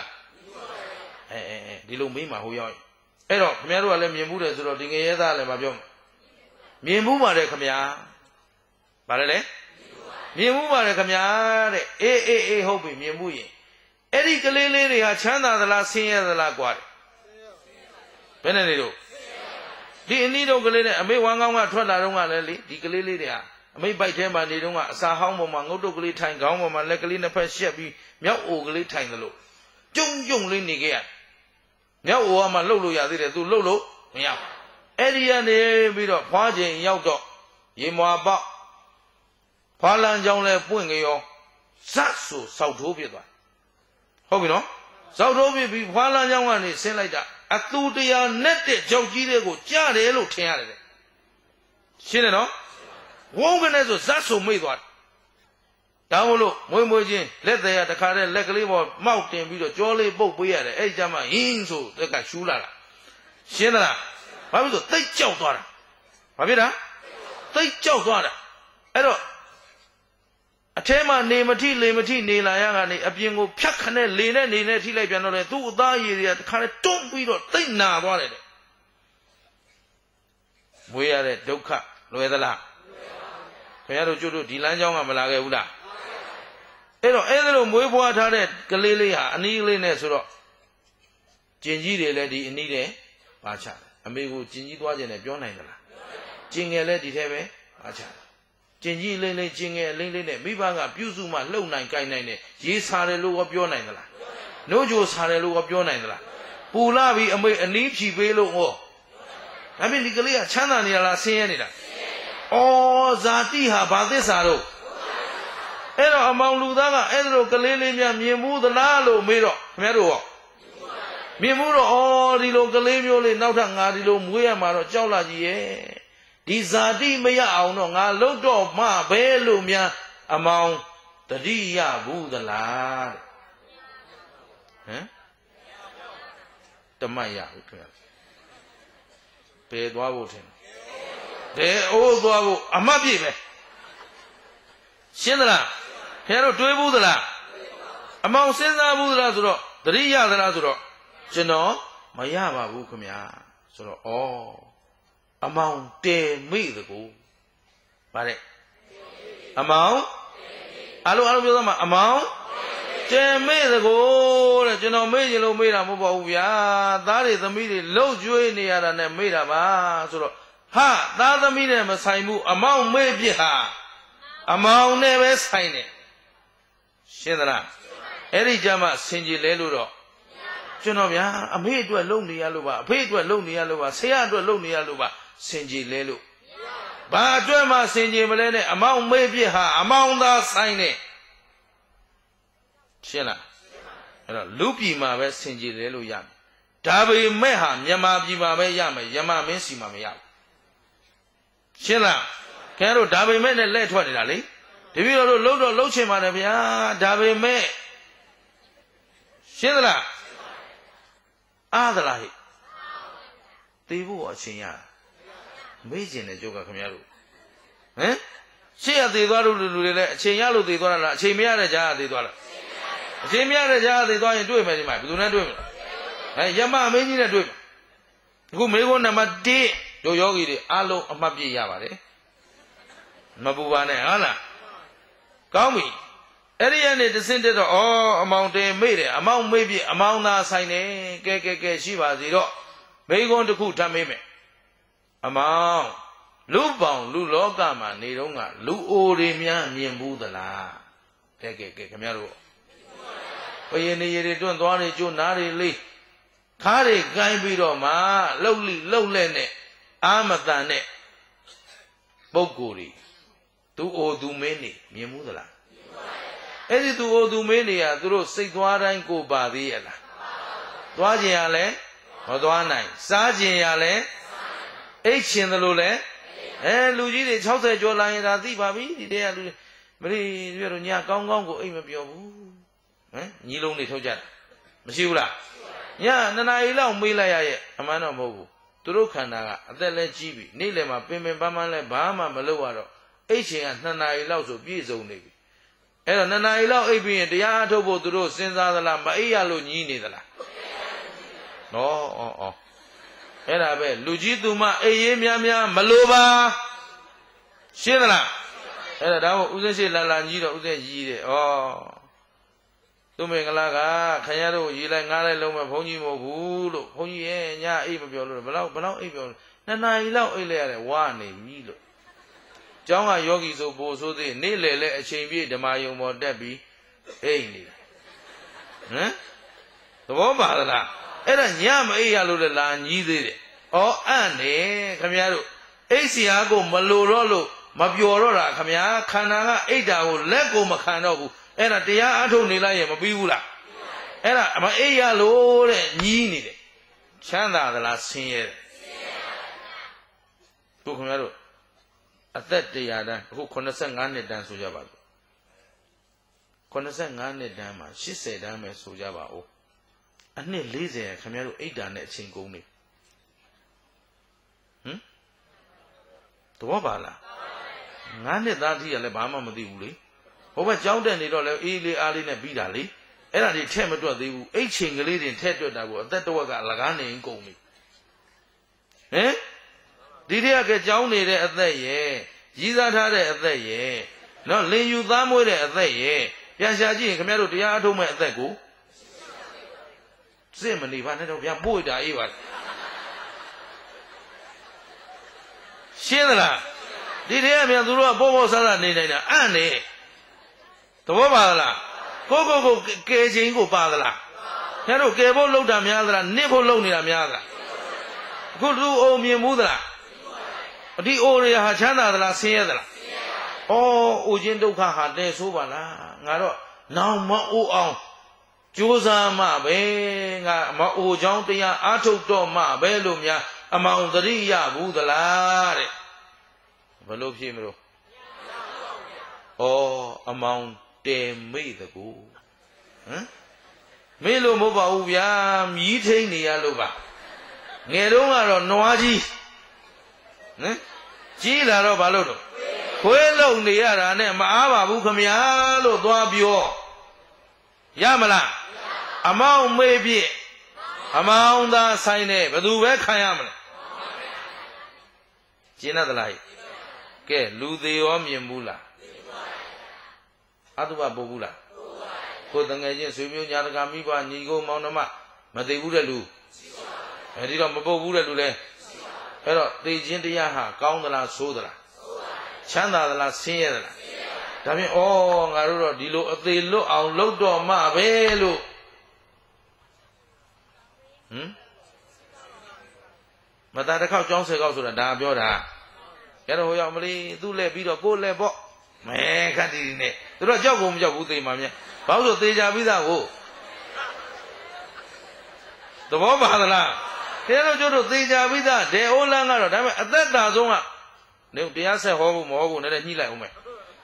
Dilo me ma hoyo Ero Khmeru ale mimu de suro dinge yeda le ma pyo Mimu ma de khmya Barele Mimu ma de khmya deဟုတ်ပြီမြင်မှုရင်အဲ့ဒီကလေးလေးတွေကချမ်းသာသလားဆင်းရဲသလားကွာဘယ်နဲ့နေတော့ဒီအနည်းတော့ကလေးနဲ့အမေဝမ်းကောင်းကထွက်လာတော့ကလည်းလေဒီကလေးလေးတွေဟာအမေပိုက်ထဲမှာနေတော့ကအစာဟောင်းပေါ်မှာငုတ်တုတ်ကလေးထိုင်ခေါင်းပေါ်မှာလက်ကလေးနှစ်ဖက်ရှက်ပြီးမြောက်အိုကလေးထိုင်တယ်လို့ကျုံလေးနေခဲ့ရမြောက်အိုကမှလှုပ်လို့ရသေးတယ်သူလှုပ်လို့မရဘူးအဲ့ဒီကနေပြီးတော့ဖွားချိန်ရောက်တော့ရေမွာပေါက်ဖွားလန်းကြောင်းလဲပွင့်ကြရောဇတ်ဆိုစောက်ထိုးဖြစ်သွားဟုတ်ပြီနော်စောက်ထိုးဖြစ်ပြီးဖွားလန်းကြောင်းကနေဆင်းလိုက်တာအသူတရားနဲ့တဲ့ကြောက်ကြီးတွေကိုကြားတယ်လို့ထင်ရတယ်ရှင်းတယ်နော်ဝုန်းကနေဆိုဇတ်ဆိုမိတ်သွားတယ်ဒါမို့လို့မွေချင်းလက်သေးရတခါတည်းလက်ကလေးပေါ်မောက်တင်ပြီးတော့ကြောလေးပုတ်ပေးရတယ်အဲ့ဒီကျမှဟင်းဆိုတက်ကရှူးလာတာရှင်းသလားဘာဖြစ်လို့သိတ်ကြောက်သွားတာဘာဖြစ်တာသိတ်ကြောက်သွားတာအဲ့တော့အထဲမှာနေမထိလေမထိနေလာရကနေအပြင်ကိုဖြတ်ခနဲ့လေနဲ့နေနဲ့ထိလိုက်ပြန်တော့လေသူ့အသားရည်တွေကတခါနဲ့တွန်းပြီးတော့သိတ်နာသွားတယ်မွေးရတဲ့ဒုက္ခလွယ်သလားခင်ဗျားတို့ကျွတ်တို့ဒီလမ်းကြောင်းကမလာခဲ့ဘူးလားအဲ့ဒါလိုမွေးဖွားထားတဲ့ကလေးလေးဟာအနီးလေးနဲ့ဆိုတော့ကျင်ကြီးတွေလည်းဒီအနီးနဲ့ပါချတယ်အမေကိုကျင်ကြီးသွားခြင်းနဲ့ပြောနိုင်သလားကျင်ငယ်လည်းဒီထဲပဲပါချတယ်ကျင်ကြီးလေးကျင်ငယ်လေးနဲ့မိဘကပြုစုမှလှုပ်နိုင်ကြိုင်နိုင်တယ်ရေးစားတယ်လို့ပြောနိုင်သလားနှိုးကြိုစားတယ်လို့ပြောနိုင်သလားပူလာပြီးအမေအနီးဖြီပေးလို့ဟောဒါပြင်ဒီကလေးကချမ်းသာနေရလားဆင်းရဲနေတာဩဇာတိဟာဘာသစ္စာတော့အဲ့တော့အမောင်လူသားကအဲ့လိုကလေးလေးများမြင်မှုသလားလို့မေးတော့ခင်ဗျားတို့ဟောမြင်မှုတော့ဩဒီလိုကလေးမျိုးလေးနောက်ထပ်ငါဒီလိုမွေးရမှာတော့ကြောက်လာကြီးရဲ့ဒီဇာတိမရအောင်တော့ငါလှုပ်တော့မှဘဲလို့များအမောင်တတိယဘူးသလားတဲ့တမတ်ရဘူးခင်ဗျာဘယ်သွားဖို့ထင်ဘယ်အိုးသွားဖို့အမှတ်ပြည့်ပဲရှင်းသလားခင်ဗျားတို့တွေးဘူးသလားအမောင်စဉ်းစားဘူးသလားဆိုတော့တတိယသလားဆိုတော့ကျွန်တော်မရပါဘူးခင်ဗျာဆိုတော့အမောင်တဲမိတကူဗါတဲ့အမောင်အားလုံးပြောသမှာအမောင်တဲမိတကူတဲ့ကျွန်တော်မေ့ချင်လို့မေ့တာမဟုတ်ပါဘူးဗျာသားတွေသမီးတွေလှုပ်ကြွေးနေရတာနဲ့မေ့တာပါဆိုတော့ဟာသားသမီးနဲ့မဆိုင်ဘူးအမောင်မေ့ပြစ်ဟာအမောင်နဲ့ပဲဆိုင်တယ်ရှင်းသလားအဲ့ဒီကြမှာဆင်ကြည်လဲလို့တော့ကျွန်တော်ဗျာအမေအတွက်လုံနေရလို့ပါအဖေအတွက်လုံနေရလို့ပါဆရာအတွက်လုံနေရလို့ပါဆင်ကြည်လဲလို့ဘာအတွက်မှဆင်ကြည်မလဲနဲ့အမောင်မေ့ပြစ်ဟာအမောင်သာဆိုင်တယ်ရှင်းလားအဲ့တော့လူပြည်မှာပဲဆင်ကြည်လဲလို့ရမယ်ဒါပေမဲ့ဟာမြန်မာပြည်မှာပဲရမယ်ယမမင်းစီမှာမရဘူးရှင်းလားခင်ဗျားတို့ဒါပေမဲ့နဲ့လက်ထွက်နေတာလေတပည့်တော်တို့လှုပ်တော့လှုပ်ချင်ပါတယ်ဗျာဒါပေမဲ့ရှင်းသလားအားသလားဟိသိဖို့အချင်းရမေ့ကျင်တယ်ကြုတ်ကခင်ဗျားတို့ရှေ့ရသေးသွားလို့လူတွေလည်းအချိန်ရလို့သေးသွားတာလားအချိန်မရတဲ့ကြားသေးသွားလားအချိန်မရတဲ့ကြားသေးသွားရင်တွေ့မယ်ဒီမှာဘယ်သူနဲ့တွေ့မလဲယမမင်းကြီးနဲ့တွေ့မယ်အခုမေခွန်းနံပါတ်1တို့ယောဂီတွေအားလုံးအမှတ်ပြရပါတယ်မပူပါနဲ့ဟုတ်လားကောင်းပြီအဲ့ဒီကနေတဆင့်တက်တော့အမောင်တင်မေ့တယ်အမောင်မေ့ပြီအမောင်သာဆိုင်နေကဲရှိပါစီတော့မိကွန်းတစ်ခုထပ်မေးမယ်အမောင်လူပေါင်းလူလောကမှာနေတော့ကလူအိုတွေများမြင်ဘူးသလားကဲခင်ဗျားတို့ဘယင်းနေရတွန့်သွားနေကျွနားတွေလေးခါးတွေကိုင်းပြီးတော့မှလှုပ်လက်နဲ့အာမတန်နဲ့ပုဂ္ဂိုလ်တွေသူအိုသူမင်းနေမြင်ဘူးသလားအဲ့ဒီသူအိုသူမင်းတွေကသူတို့စိတ်သွားတိုင်းကိုပါသေးရလားသွားခြင်းရလဲမသွားနိုင်စားခြင်းရလဲအိတ်ခြင်းသလိုလဲလူကြီးတွေ60ကျော်လာရင်ဒါသိပါပြီဒီတည်းကလူမလေးပြတော့ညကောင်းကိုအိတ်မပြောဘူးညီလုံးတွေထုတ်ကြတာမရှိဘူးလားည2 နာရီလောက်မေးလိုက်ရရဲ့အမှန်တော့မဟုတ်ဘူးသူတို့ခန္ဓာကအသက်လဲကြီးပြီနေ့လယ်မှာပင်ပန်းလဲဘာမှမလုပ်ရတော့အိတ်ခြင်းက2 နာရီလောက်ဆိုပြည့်စုံနေပြီအဲ့တော့2 နာရီလောက်အိပ်ပြီးရင်တရားအထုတ်ဖို့သူတို့စဉ်းစားသလားမအိပ်ရလို့ညီးနေသလားနော်အဲ့ဒါပဲလူကြီးသူမအိပ်ရေးများမလိုပါရှင်းသလားအဲ့ဒါတော့ဥစဉ်ရှိလာညီးတော့ဥစဉ်ရီးတယ်သူမင်္ဂလာကခင်ဗျားတို့ရေးလိုက်ငားလိုက်လုံးမဲ့ဘုန်းကြီးမဟုတ်ဘူးလို့ဘုန်းကြီးရဲ့ညအိပ်မပြောလို့ဘလောက်အိပ်ပြော2 နာရီလောက်အိပ်လိုက်ရတယ်ဝါနေပြီလို့ကျောင်းကယောဂီဆိုပို့ဆိုသေးနေ့လေလဲအချိန်ပြည့်ဓမ္မယုံပေါ်တက်ပြီးအိမ်နေသဘောပါလားအဲ့ဒါညမအိပ်ရလို့လည်းလာညီးသေးတယ်အံ့နေခင်ဗျားတို့အိပ်စီအားကိုမလိုတော့လို့မပျော်တော့တာခင်ဗျာခန္ဓာကအိပ်တာကိုလက်ကိုမခံတော့ဘူးအဲ့ဒါတရားအထုတ်နေလိုက်ရင်မပြီးဘူးလားအဲ့ဒါမအိပ်ရလို့တဲ့ညီးနေတယ်ချမ်းသာသလားဆင်းရဲတယ်တို့ခင်ဗျားတို့အသက်100တန်းအခု85နှစ်တန်းဆိုကြပါစို့85နှစ်တန်းမှာ80တန်းပဲဆိုကြပါဦးအနှစ်40ခင်ဗျားတို့အိတ်တာနဲ့အချိန်ကုန်နေသဘောပါလား9 နှစ်သားတိရလည်းဘာမှမသိဘူးလေဟိုဘက်ကြောင်းတက်နေတော့လည်းအေးလေးအားလေးနဲ့ပြီးတာလေအဲ့ဒါတွေထက်မတွက်သေးဘူးအိတ်ချိန်ကလေးတွေထက်တွက်တာကိုအသက်တဝက်ကလကားနေကုန်ပြီဒီတည်းကကြောင်းနေတဲ့အသက်ရဲ့ရည်စားထားတဲ့အသက်ရဲ့နော်လင်ယူသားမွေးတဲ့အသက်ရဲ့ပြန်ရှာကြည့်ရင်ခင်ဗျားတို့တရားအထုတ်မဲ့အသက်ကိုစစ်မနေပါနဲ့တော့ဗျာပို့တာအေးပါရှင်းသလားဒီတည်းကမြန်သူတို့ကပေါ်ဆဆနေနေတာအံ့နေသဘောပါလားကိုကဲချင်းကိုပါသလားခင်ဗျားတို့ကဲဖို့လှုပ်တာများသလားနစ်ဖို့လှုပ်နေတာများသလားအခုလူအုံမြင်မှုသလားဒီအိုရဟာချမ်းသာသလားဆင်းရဲသလားအိုခြင်းဒုက္ခဟာတဲဆိုးပါလားငါတော့နောင်မအိုအောင်ကြိုးစားမှပဲငါမအိုချောင်းတရားအားထုတ်တော့မှပဲလို့များအမောင်တရိရဘူးသလားတဲ့ဘယ်လိုဖြစ်မလို့အမောင်တဲမိတ်တကူမေ့လို့မဟုတ်ပါဘူးဗျာမြည်ထိန်နေရလို့ပါငယ်တုန်းကတော့နွားကြီးကြီးလာတော့ဘာလို့တော့ခွေးလုံနေရတာနဲ့မအားပါဘူးခမညာလို့သွားပြောရမလားအမောင်မေ့ပြည့်အမောင်သာဆိုင်နေဘယ်သူပဲခံရမလဲကျင်းသလားကဲလူသေးရောမြင်ဘူးလားအတုပပို့ဘူးလားကိုယ်တငယ်ချင်းဆွေမျိုးညာတကာမိဘညီကိုမောင်နှမမသိဘူးတဲ့လူအဲဒီတော့မပုတ်ဘူးတဲ့လူလဲအဲ့တော့သိခြင်းတရားဟာကောင်းသလားဆိုးသလားချမ်းသာသလားဆင်းရဲသလားဒါဖြင့်ငါတို့တော့ဒီလိုအသေးလွတ်အောင်လုပ်တော့မှပဲလို့မသားတစ်ခေါက်ကြောင်း10ခေါက်ဆိုတာဒါပြောတာကျတော့ဟိုရောက်မလေးသူ့လက်ပြီးတော့ကိုယ်လက်ပေါ့မဲခတ်တီနဲ့သူတို့ကြောက်ကုန်မကြောက်ဘူးသိမှမြတ်ဘာလို့ဆိုသေးကြပြီးသားကိုသဘောပါသလားတဲတော့ကျတို့သေချာပြီးသားဒေအိုးလန်းကတော့ဒါပေမဲ့အသက်တာဆုံးကနေတရားဆက်ဟောဖို့မဟောဖို့နဲ့ညှိလိုက်အောင်မယ်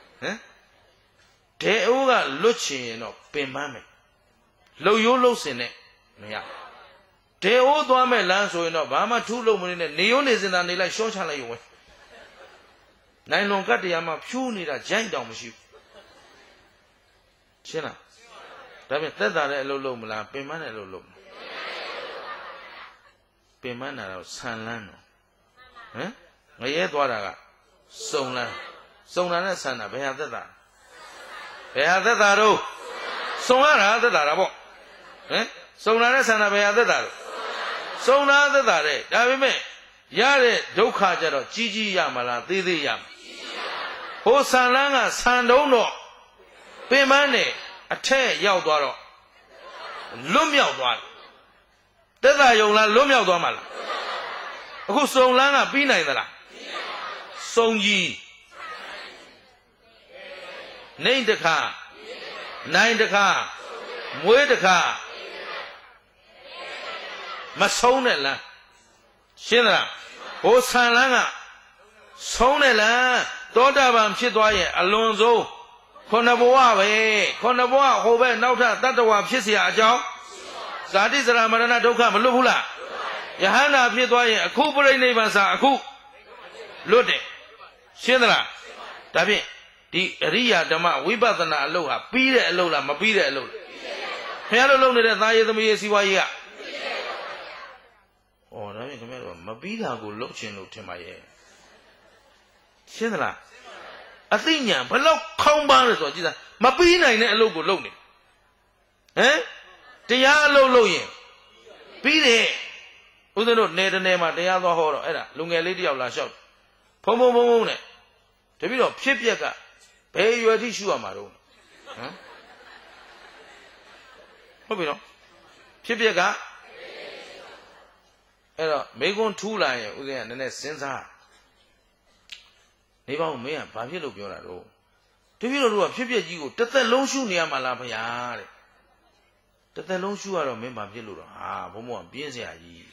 ဒေအိုးကလွတ်ချင်ရင်တော့ပင်ပန်းမယ်လှုပ်ရိုးလှုပ်စင်နဲ့မရဒေအိုးသွားမဲ့လမ်းဆိုရင်တော့ဘာမှထူးလို့မနေနဲ့နေရိုးနေစင်တာနေလိုက်ရှော့ချလိုက်ရုံပဲနိုင်လွန်ကတ်တရားမှာဖြူးနေတာဂျိုင်းတောင်မရှိဘူးရှင်းလားဒါပေမဲ့သက်သာတဲ့အလုပ်လုပ်မလားပင်ပန်းတဲ့အလုပ်လုပ်မလားပင်ပန်းတာတော့ဆန်လန်းတော့ငရဲသွားတာကစုံလန်းစုံတာနဲ့ဆန်တာဘယ်ဟာသက်သာဘယ်ဟာသက်တာတော့စုံရတာသက်တာပေါ့ဟမ်စုံလာတဲ့ဆန္ဒဘယ်ဟာသက်တာတော့စုံလာသက်တာတဲ့ဒါပေမဲ့ရတဲ့ဒုက္ခကြတော့ကြီးကြီးရမလားသေးသေးရမလားဟိုဆန်လန်းကဆန်တုံးတော့ပင်ပန်းနဲ့အထက်ရောက်သွားတော့လွတ်မြောက်သွားတယ်သက်သာယုံလားလွတ်မြောက်သွားမှာလားအခုစုံလန်းကပြီးနိုင်သလားစုံကြီးနေတခါနိုင်တခါမွေးတခါမဆုံးတဲ့လမ်းရှင်းသလားဟိုဆန်လန်းကဆုံးတဲ့လမ်းသောတာပန်ဖြစ်သွားရင်အလွန်ဆုံးခုနဘဝပဲခုနဘဝဟိုဘက်နောက်ထပ်တတ္တဝါဖြစ်เสียအကြောင်းဇာတိစရမရဏဒုက္ခမလွတ်ဘူးလားယဟန္တာဖြစ်သွားရင်အခုပြိဋိဘံစာအခုလွတ်တယ်ရှင်းသလားဒါဖြင့်ဒီအရိယာဓမ္မဝိပဿနာအလုပ်ဟာပြီးတဲ့အလုပ်လားမပြီးတဲ့အလုပ်လားခင်ဗျားတို့လုပ်နေတဲ့သားရေးသမီးရေးစီးပွားရေးကဩဒါဖြင့်ခင်ဗျားတို့မပြီးတာကိုလုပ်ချင်လို့ထင်ပါရဲ့ရှင်းသလားအသိဉာဏ်ဘယ်လောက်ခေါင်းပန်းလဲဆိုတော့ကြည့်စမ်းမပြီးနိုင်တဲ့အလုပ်ကိုလုပ်နေဟမ်တရားအလုပ်လုပ်ရင်ပြီးတယ်ဦးဇင်းတို့နေတနေမှာတရားသွားဟောတော့အဲ့ဒါလူငယ်လေးတယောက်လာလျှောက်ဖုံဖုံဖုံဖုံနဲ့တပည့်တော်ဖြစ်ပျက်ကဘယ်ရွယ်ထိရှုရမှာတော့ဟမ်ဟုတ်ပြီနော်ဖြစ်ပျက်ကအဲ့တော့မိကွန်းထူးလာရင်ဦးဇင်းကနည်းနည်းစဉ်းစားနေပါဦးမင်းကဘာဖြစ်လို့ပြောတာတော့တပည့်တော်တို့ကဖြစ်ပျက်ကြီးကိုတစ်သက်လုံးရှုနေရမှာလားဗျာတဲ့တစ်သက်လုံးရှုရတော့မင်းဘာဖြစ်လို့တော့ဟာဘုံဘုံကပြင်းစရာကြီး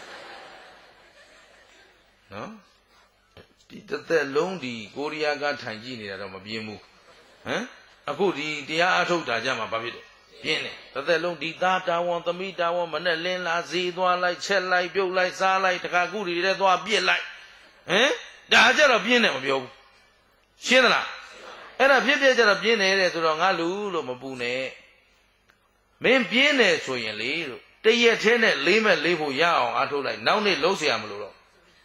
နော်ဒီတစ်သက်လုံးဒီကိုရီးယားကထိုင်ကြည့်နေတာတော့မပြင်းဘူးဟမ်အခုဒီတရားအထုတ်တာကြမှာဘာဖြစ်လဲပြင်းတယ်တစ်သက်လုံးဒီသားတာဝန်သမီးတာဝန်မနဲ့လင်းလာဈေးသွားလိုက်ချက်လိုက်ပြုတ်လိုက်စားလိုက်တခါကုတွေထဲသွားပြစ်လိုက်ဟမ်ဒါကြတော့ပြင်းတယ်မပြောဘူးရှင်းသလားအဲ့ဒါဖြစ်ဖြစ်ကြတော့ပြင်းတယ်တဲ့ဆိုတော့ငါလူလို့မပူနဲ့မင်းပြင်းတယ်ဆိုရင်လေလို့တရက်ထဲနဲ့လေးမဲ့လေးဖို့ရအောင်အားထုတ်လိုက်နောက်နေ့လုံးเสียမလို့တော့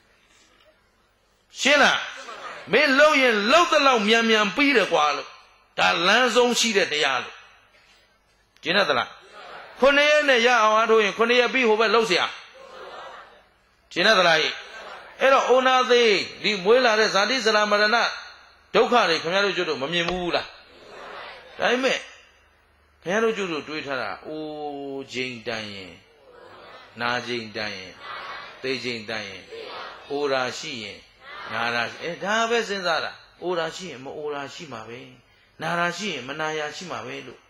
ရှင်းလားမင်းလုံးရင်လုံးတဲ့လောက်မြန်မြန်ပြီးတယ်ကွာလို့ဒါလမ်းဆုံးရှိတဲ့တရားလို့ကျင်းရသလားခုနှစ်ရက်နဲ့ရအောင်အားထုတ်ရင်ခုနှစ်ရက်ပြီးဟိုဘက်လုံးเสียကျင်းရသလားအဲ့တော့အိုနာသေးဒီမွေးလာတဲ့ဇာတိစရမရဏဒုက္ခတွေခင်ဗျားတို့ကျွတ်တို့မမြင်ဘူးလားဒါပေမဲ့ခင်ဗျားတို့ကျွတ်တို့တွေးထားတာအိုးချိန်တန်ရင်နာချိန်တန်ရင်သိချိန်တန်ရင်အိုရာရှိရင်နာရာဒါပဲစဉ်းစားတာအိုရာရှိရင်မအိုရာရှိမှာပဲနာရာရှိရင်မနာရာရှိမှာပဲလို့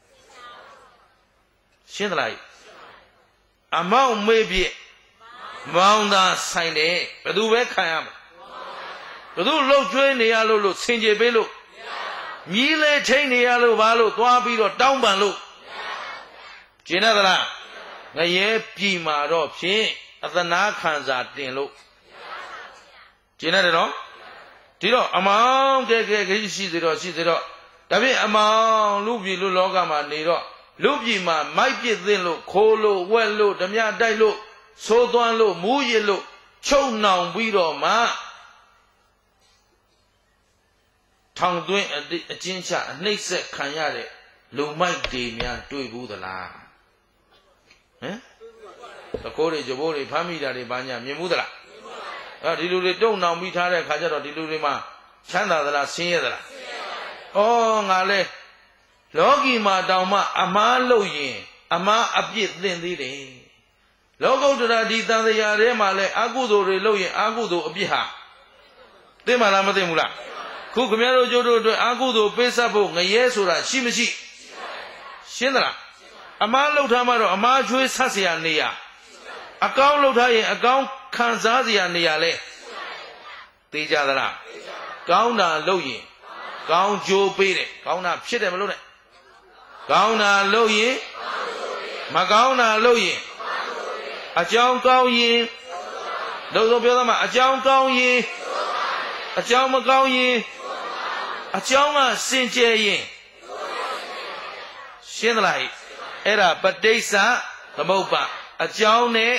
ရှင်းသလားအမောက်မေ့ပြည့်မောင်းသာဆိုင်တယ်ဘယ်သူပဲခံရမှာဘယ်သူလှုပ်ကျွေးနေရလို့ဆင်ကြေပေးလို့မြည်လေထိန်နေရလို့ဘာလို့သွားပြီးတော့တောင်းပန်လို့ကျင်ရသလားငရဲပြီမာတော့ဖြင့်အသနာခံစာတင်လို့ကျင်ရတယ်နော်ဒီတော့အမောင်းကဲရှိသေးတော့ဒါဖြင့်အမောင်းလူပြည်လူလောကမှာနေတော့လူပြည်မှာမိုက်ပြစ်သိမ့်လို့ခိုးလို့ဝက်လို့ဓမြတိုက်လို့သိုးသွမ်းလို့မူးရစ်လို့ချုပ်နှောင်ပြီးတော့မှထောင်သွင်းအကျဉ်းချအနှိမ့်ဆက်ခံရတဲ့လူမိုက်တွေများတွေ့ဘူးသလားဟမ်တကိုးတွေကြဘိုးတွေဖမ်းမိတာတွေဘာညာမြင်ဘူးသလားအဲဒီလူတွေတုံနှောင်ပြီးထားတဲ့ခါကျတော့ဒီလူတွေမှာချမ်းသာသလားဆင်းရဲသလားဩငါလဲလောကီမှာတောင်မှအမားလို့ရင်အမားအပြစ်သင်သေးတယ်လောကုတ္တရာဒီတန်တရားထဲမှာလဲအကုသိုလ်တွေလုပ်ရင်အကုသိုလ်အပြစ်ဟာသိမှလားမသိဘူးလားခုခမရတို့ကျိုးတို့အတွက်အကုသိုလ်ပေးဆက်ဖို့ငရဲဆိုတာရှိမရှိရှင်းသလားအမားလှုပ်ထားမှတော့အမားချွေးဆက်เสียနေရအကောင်းလှုပ်ထားရင်အကောင်းခံစားเสียနေရလဲသိကြသလားကောင်းတာလှုပ်ရင်ကောင်းကျိုးပေးတယ်ကောင်းတာဖြစ်တယ်မလို့နဲ့ကောင်းတာလှုပ်ရင်မကောင်းတာလှုပ်ရင်အကြောင်းကောင်းရင်လို့ဆိုပြောသမှာအကြောင်းကောင်းရင်အကြောင်းမကောင်းရင်အကြောင်းကစင်ကြယ်ရင်ရှင်းသလားအဲ့ဒါပဋိစ္စသမုပ္ပါအကြောင်းနဲ့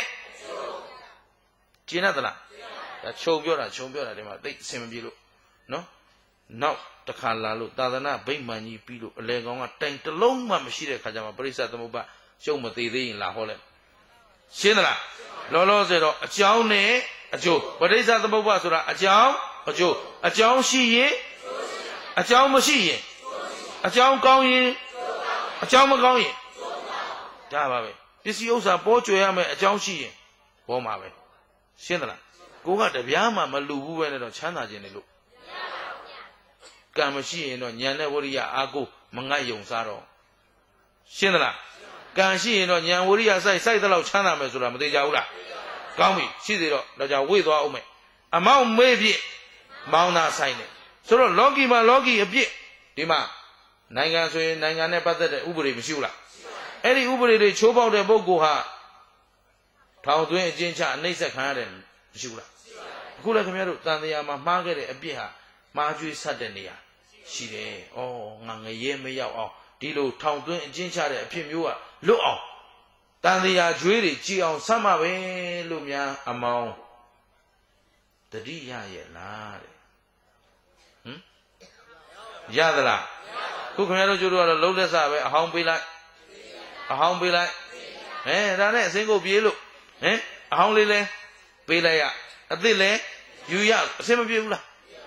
ကျင်းရသလားဒါခြုံပြောတာဒီမှာသိအဆင်မပြေလို့နော်နောက်တစ်ခါလာလို့သာသနာဗိမာန်ကြီးပြီးလို့အလေကောင်ကတိုင်တလုံးမှမရှိတဲ့ခါကျမှပရိစ္ဆသမုပ္ပါရှုံးမသေးသေးရင်လာဟောလိုက်ရှင်းသလားလောလောဆယ်တော့အကြောင်းနဲ့အကျိုးပရိစ္ဆသမုပ္ပါဆိုတာအကြောင်းအကျိုးအကြောင်းရှိရင်အကြောင်းမရှိရင်အကြောင်းကောင်းရင်အကြောင်းမကောင်းရင်ဒါပါပဲပစ္စည်းဥစ္စာပေါ်ကျွေရမယ်အကြောင်းရှိရင်ပေါ်မှာပဲရှင်းသလားကိုကတပြားမှမလူဘူးပဲနဲ့တော့ချမ်းသာခြင်းလေလို့ကံမရှိရင်တော့ဉာဏ်နဲ့ဝိရိယအာကိုမငတ်ယုံစားတော့ရှင်းသလားကံရှိရင်တော့ဉာဏ်ဝိရိယစိုက်တဲ့လောက်ချမ်းသာမယ်ဆိုတာမသေးကြဘူးလားကောင်းပြီရှိသေးတော့ဒါကြောင့်ဝေ့သွားအောင်မယ်အမောက်မေ့ပြစ်မောင်းတာဆိုင်တယ်ဆိုတော့လောကီမှာလောကီအပြစ်ဒီမှာနိုင်ငံဆိုရင်နိုင်ငံနဲ့ပတ်သက်တဲ့ဥပဒေမရှိဘူးလားအဲ့ဒီဥပဒေတွေချိုးပေါက်တဲ့ပုဂ္ဂိုလ်ဟာထောင်သွင်းအကျဉ်းချအနှိမ့်ဆက်ခံရတယ်မရှိဘူးလားအခုလည်းခင်ဗျားတို့တန်တရားမှာမှားခဲ့တဲ့အပြစ်ဟာမှားကျွေးဆက်တဲ့နေရာရှိတယ်။ဩငါငရဲမရောက်အောင်ဒီလိုထောင်သွင်းအကျဉ်းချတဲ့အဖြစ်မျိုးကလွတ်အောင်တန်တရားကျွေးတွေကြည်အောင်ဆက်မှာပဲလို့များအမောင်းတတိယရဲ့လားတဲ့ဟမ်ရသလားခုခင်ဗျားတို့ကျတို့ကတော့လုံးလက်စပဲအဟောင်းပေးလိုက်အဟောင်းပေးလိုက်ဒါနဲ့အစင်းကိုပြေးလို့အဟောင်းလေးလဲပေးလိုက်ရအသစ်လဲယူရအစင်းမပြေဘူးလား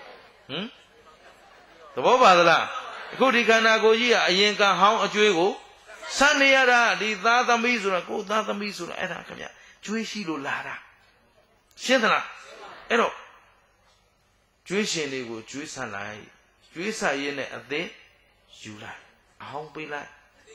သဘောပါသလားအခုဒီခန္ဓာကိုယ်ကြီးကအရင်ကဟောင်းအကျွေးကိုဆန်းနေရတာဒီသားသမီးဆိုတာကိုသားသမီးဆိုတာအဲ့ဒါခင်ဗျကျွေးရှိလို့လာတာရှင်းသလားအဲ့တော့ကျွေးရှင်လေးကိုကျွေးဆန်းလိုက်ကျွေးဆရင်းနဲ့အသစ်ယူလိုက်အဟောင်းပေးလိုက်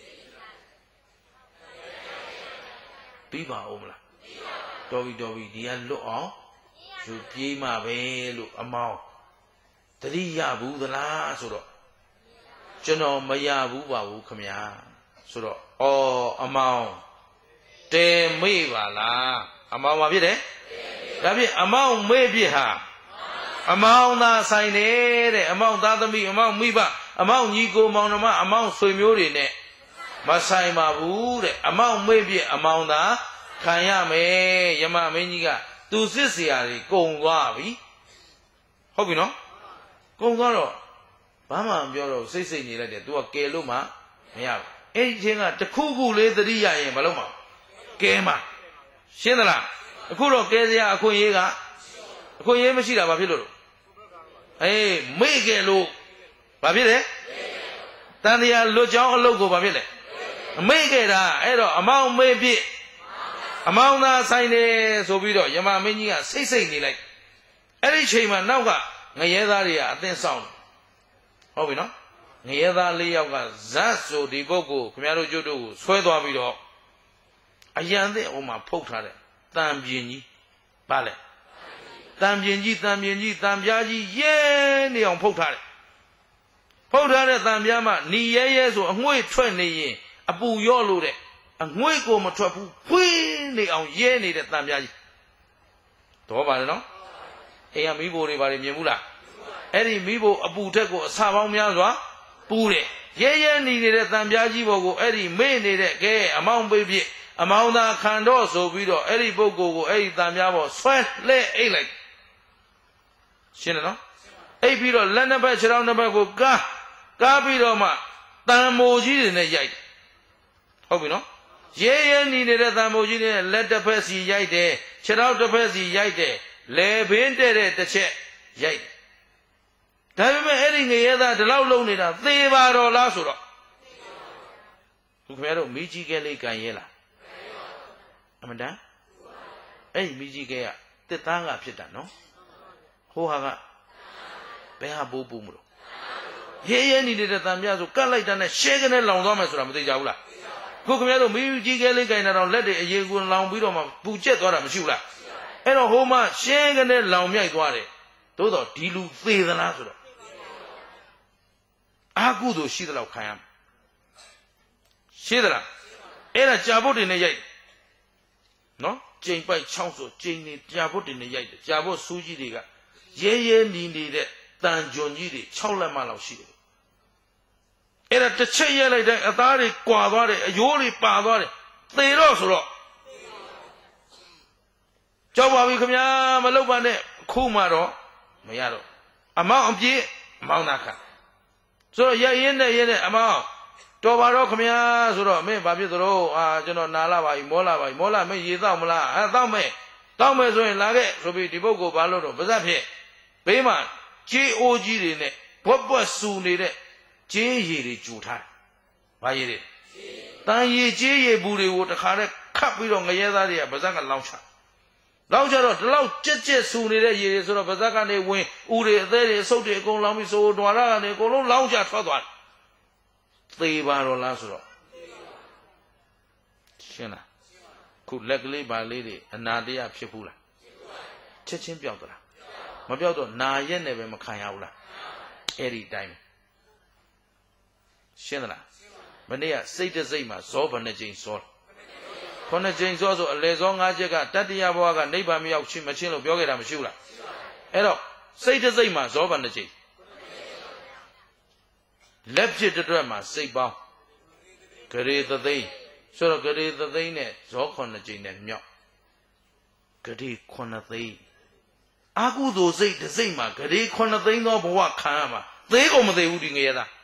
ပြီးပါဦးမလားတော်ပြီဒီကလွတ်အောင်ယူပြေးမှပဲလို့အမောင်းတတိယဘူးသလားဆိုတော့ကျွန်တော်မရဘူးပါဘူးခမညာဆိုတော့အမောင်းတဲမေ့ပါလားအမောင်းပါဖြစ်တယ်ဒါဖြင့်အမောင်းမေ့ဖြစ်ဟာအမောင်းသာဆိုင်တယ်တဲ့အမောင်းသားသမီးအမောင်းမိဘအမောင်းညီကိုမောင်နှမအမောင်းဆွေမျိုးတွေနဲ့မဆိုင်ပါဘူးတဲ့အမောင်းမေ့ဖြစ်အမောင်းသာခံရမယ်ယမမင်းကြီးကသူစစ်เสียတွေကုံသွားပြီဟုတ်ပြီနော်ကုံသွားတော့ဘာမှမပြောတော့စိတ်နေလိုက်တယ် तू ကကယ်လို့မှမရဘူးအဲ့ဒီချင်းကတခုခုလေးသတိရရင်မလုပ်မှာကဲမှာရှင်းသလားအခုတော့ကဲစရာအခွင့်အရေးမရှိတာဘာဖြစ်လို့မေ့ကဲလို့ဘာဖြစ်လဲတန်တရားလွတ်ကြောင်းအလုပ်ကိုဘာဖြစ်လဲမေ့ကဲတာအဲ့တော့အမောင်းမေ့ပြစ်အမောင်းသားဆိုင်တယ်ဆိုပြီးတော့ယမမင်းကြီးကစိတ်နေလိုက်အဲ့ဒီချိန်မှာနောက်ကငရဲသားတွေကအသင်းဆောင်ဟုတ်ပြီနော်ငရဲသား၄ယောက်ကဇတ်ဆိုဒီပုဂ္ဂိုလ်ခင်ဗျားတို့ကျွတ်တို့ကိုဆွဲသွားပြီးတော့အရန်သည့်ဟိုမှာဖုတ်ထားတယ်တန်ပြင်းကြီးပါလေတန်ပြင်းကြီးတန်ပြားကြီးရဲနေအောင်ဖုတ်ထားတယ်ဖုတ်ထားတဲ့တန်ပြားမှနီရဲဆိုအငွေ့ထွက်နေရင်အပူရော့လို့တဲ့အငွေ့ကိုမထွက်ဘူးဖွေးနေအောင်ရဲနေတဲ့တန်ပြားကြီးတော့ပါလေနော်အိမ်ကမိဘတွေဘာတွေမြင်ဘူးလားအဲ့ဒီမိဘအပူထက်ကိုအစာပေါင်းများစွာပူတယ်ရဲနေတဲ့တန်ပြားကြီးဘောကိုအဲ့ဒီမေ့နေတဲ့ကဲအမောင်းပိပြစ်အမောင်းသာခံတော့ဆိုပြီးတော့အဲ့ဒီပုဂ္ဂိုလ်ကိုအဲ့ဒီတန်ပြားဘောဆွဲလှဲအိတ်လိုက်ရှင်းတယ်နော်အိတ်ပြီးတော့လက်နှစ်ဘက်ခြေထောက်နှစ်ဘက်ကိုကားပြီးတော့မှတန်မိုးကြီးတွေနဲ့ရိုက်ဟုတ်ပြီနော်ရဲနေတဲ့တန်မိုးကြီးတွေနဲ့လက်တစ်ဖက်စီရိုက်တယ်ခြေထောက်တစ်ဖက်စီရိုက်တယ်လေဘင်းတဲ့တစ်ချက်ရိုက်ဒါပေမဲ့အဲ့ဒီငရဲသားဒီလောက်လုံးနေတာသေပါတော့လားဆိုတော့သူခင်ဗျားတို့မိကြီးကဲလေးကန်ရဲလားအမှန်တန်အဲ့ဒီမိကြီးကဲကတစ်သားကဖြစ်တာနော်ဟိုဟာကဘယ်ဟာပိုးပူမလို့ရဲနေတဲ့တန်ပြဆိုကတ်လိုက်တာနဲ့ရှဲကနေလောင်သွားမယ်ဆိုတာမသိကြဘူးလားခုခင်ဗျားတို့မိကြီးကဲလေးကန်တာတော့လက်တွေအရင်ကလောင်ပြီးတော့မှပူကျက်သွားတာမရှိဘူးလားအဲ့တော့ဟိုမှာရှဲကနေလောင်မြိုက်သွားတယ်သို့တော့ဒီလူသေသလားဆိုတော့အာကုသို့ရှိသလောက်ခံရမယ်ရှိသလားအဲ့ဒါကြာဖို့တင်နဲ့ရိုက်နော်ကျိန်ပိုက်ချောင်းဆိုကျိန်နေကြာဖို့တင်နဲ့ရိုက်တယ်ကြာဖို့စူးကြီးတွေကရဲနီနေတဲ့တန်ကြွန်ကြီးတွေ6လက်မလောက်ရှိတယ်အဲ့ဒါတစ်ချက်ရိုက်လိုက်တဲ့အသားတွေကွာသွားတယ်အယိုးတွေပါသွားတယ်သေတော့ဆိုတော့ကြောက်ပါပြီခင်ဗျာမလုပ်ပါနဲ့ခုမှတော့မရတော့အမောင်းအပြည့် Maunaka. So yen amount. Tobaro Kamia, Suro, me, Babitro, General Nala, Mola, me, Yamala, Dame, so in Lage, so be the Bogo Baloro, Bazapi, Bayman, G.O.G. in it, what was soon in it, J. Jutai. Why it? Then ye J. Buri would have cup with on a Yada, Bazaka launcher. Launcher, the loud jet soon in a year, so Bazaka, they win, Uri, there is so they go long, so Dwara, they go launcher for one. 3 ပါတော့လားဆိုတော့ရှင်းလားခုလက်ကလေးပါလေးတွေအနာတရားဖြစ်ဘူးလားချက်ချင်းပြောက်သလားမပြောက်တော့နာရက်နဲ့ပဲမခံရဘူးလားအဲ့ဒီတိုင်းရှင်းသလားမနေ့ကစိတ်တစိတ်မှာဇောဘနဲ့ချိန်စောခုနှစ်ချိန်စောဆိုအလေဇော၅ချက်ကတတ္တယဘဝကနိဗ္ဗာန်မရောက်ချင်းမချင်းလို့ပြောခဲ့တာမရှိဘူးလားအဲ့တော့စိတ်တစိတ်မှာဇောဘနဲ့ချိန်လက်ဖြစ်တဲ့မှာစိတ်ပေါင်းဂရေသသိန်းဆိုတော့ဂရေသသိန်းနဲ့ဇောခုနှစ်ကြိမ်နဲ့မြောက်ဂရေခုနှစ်သိန်းအာကုသိုလ်စိတ်တစ်စိတ်မှာဂရေခုနှစ်သိန်းသောဘဝခံရမှာသေကုန်မသေးဘူးဒီငရဲသား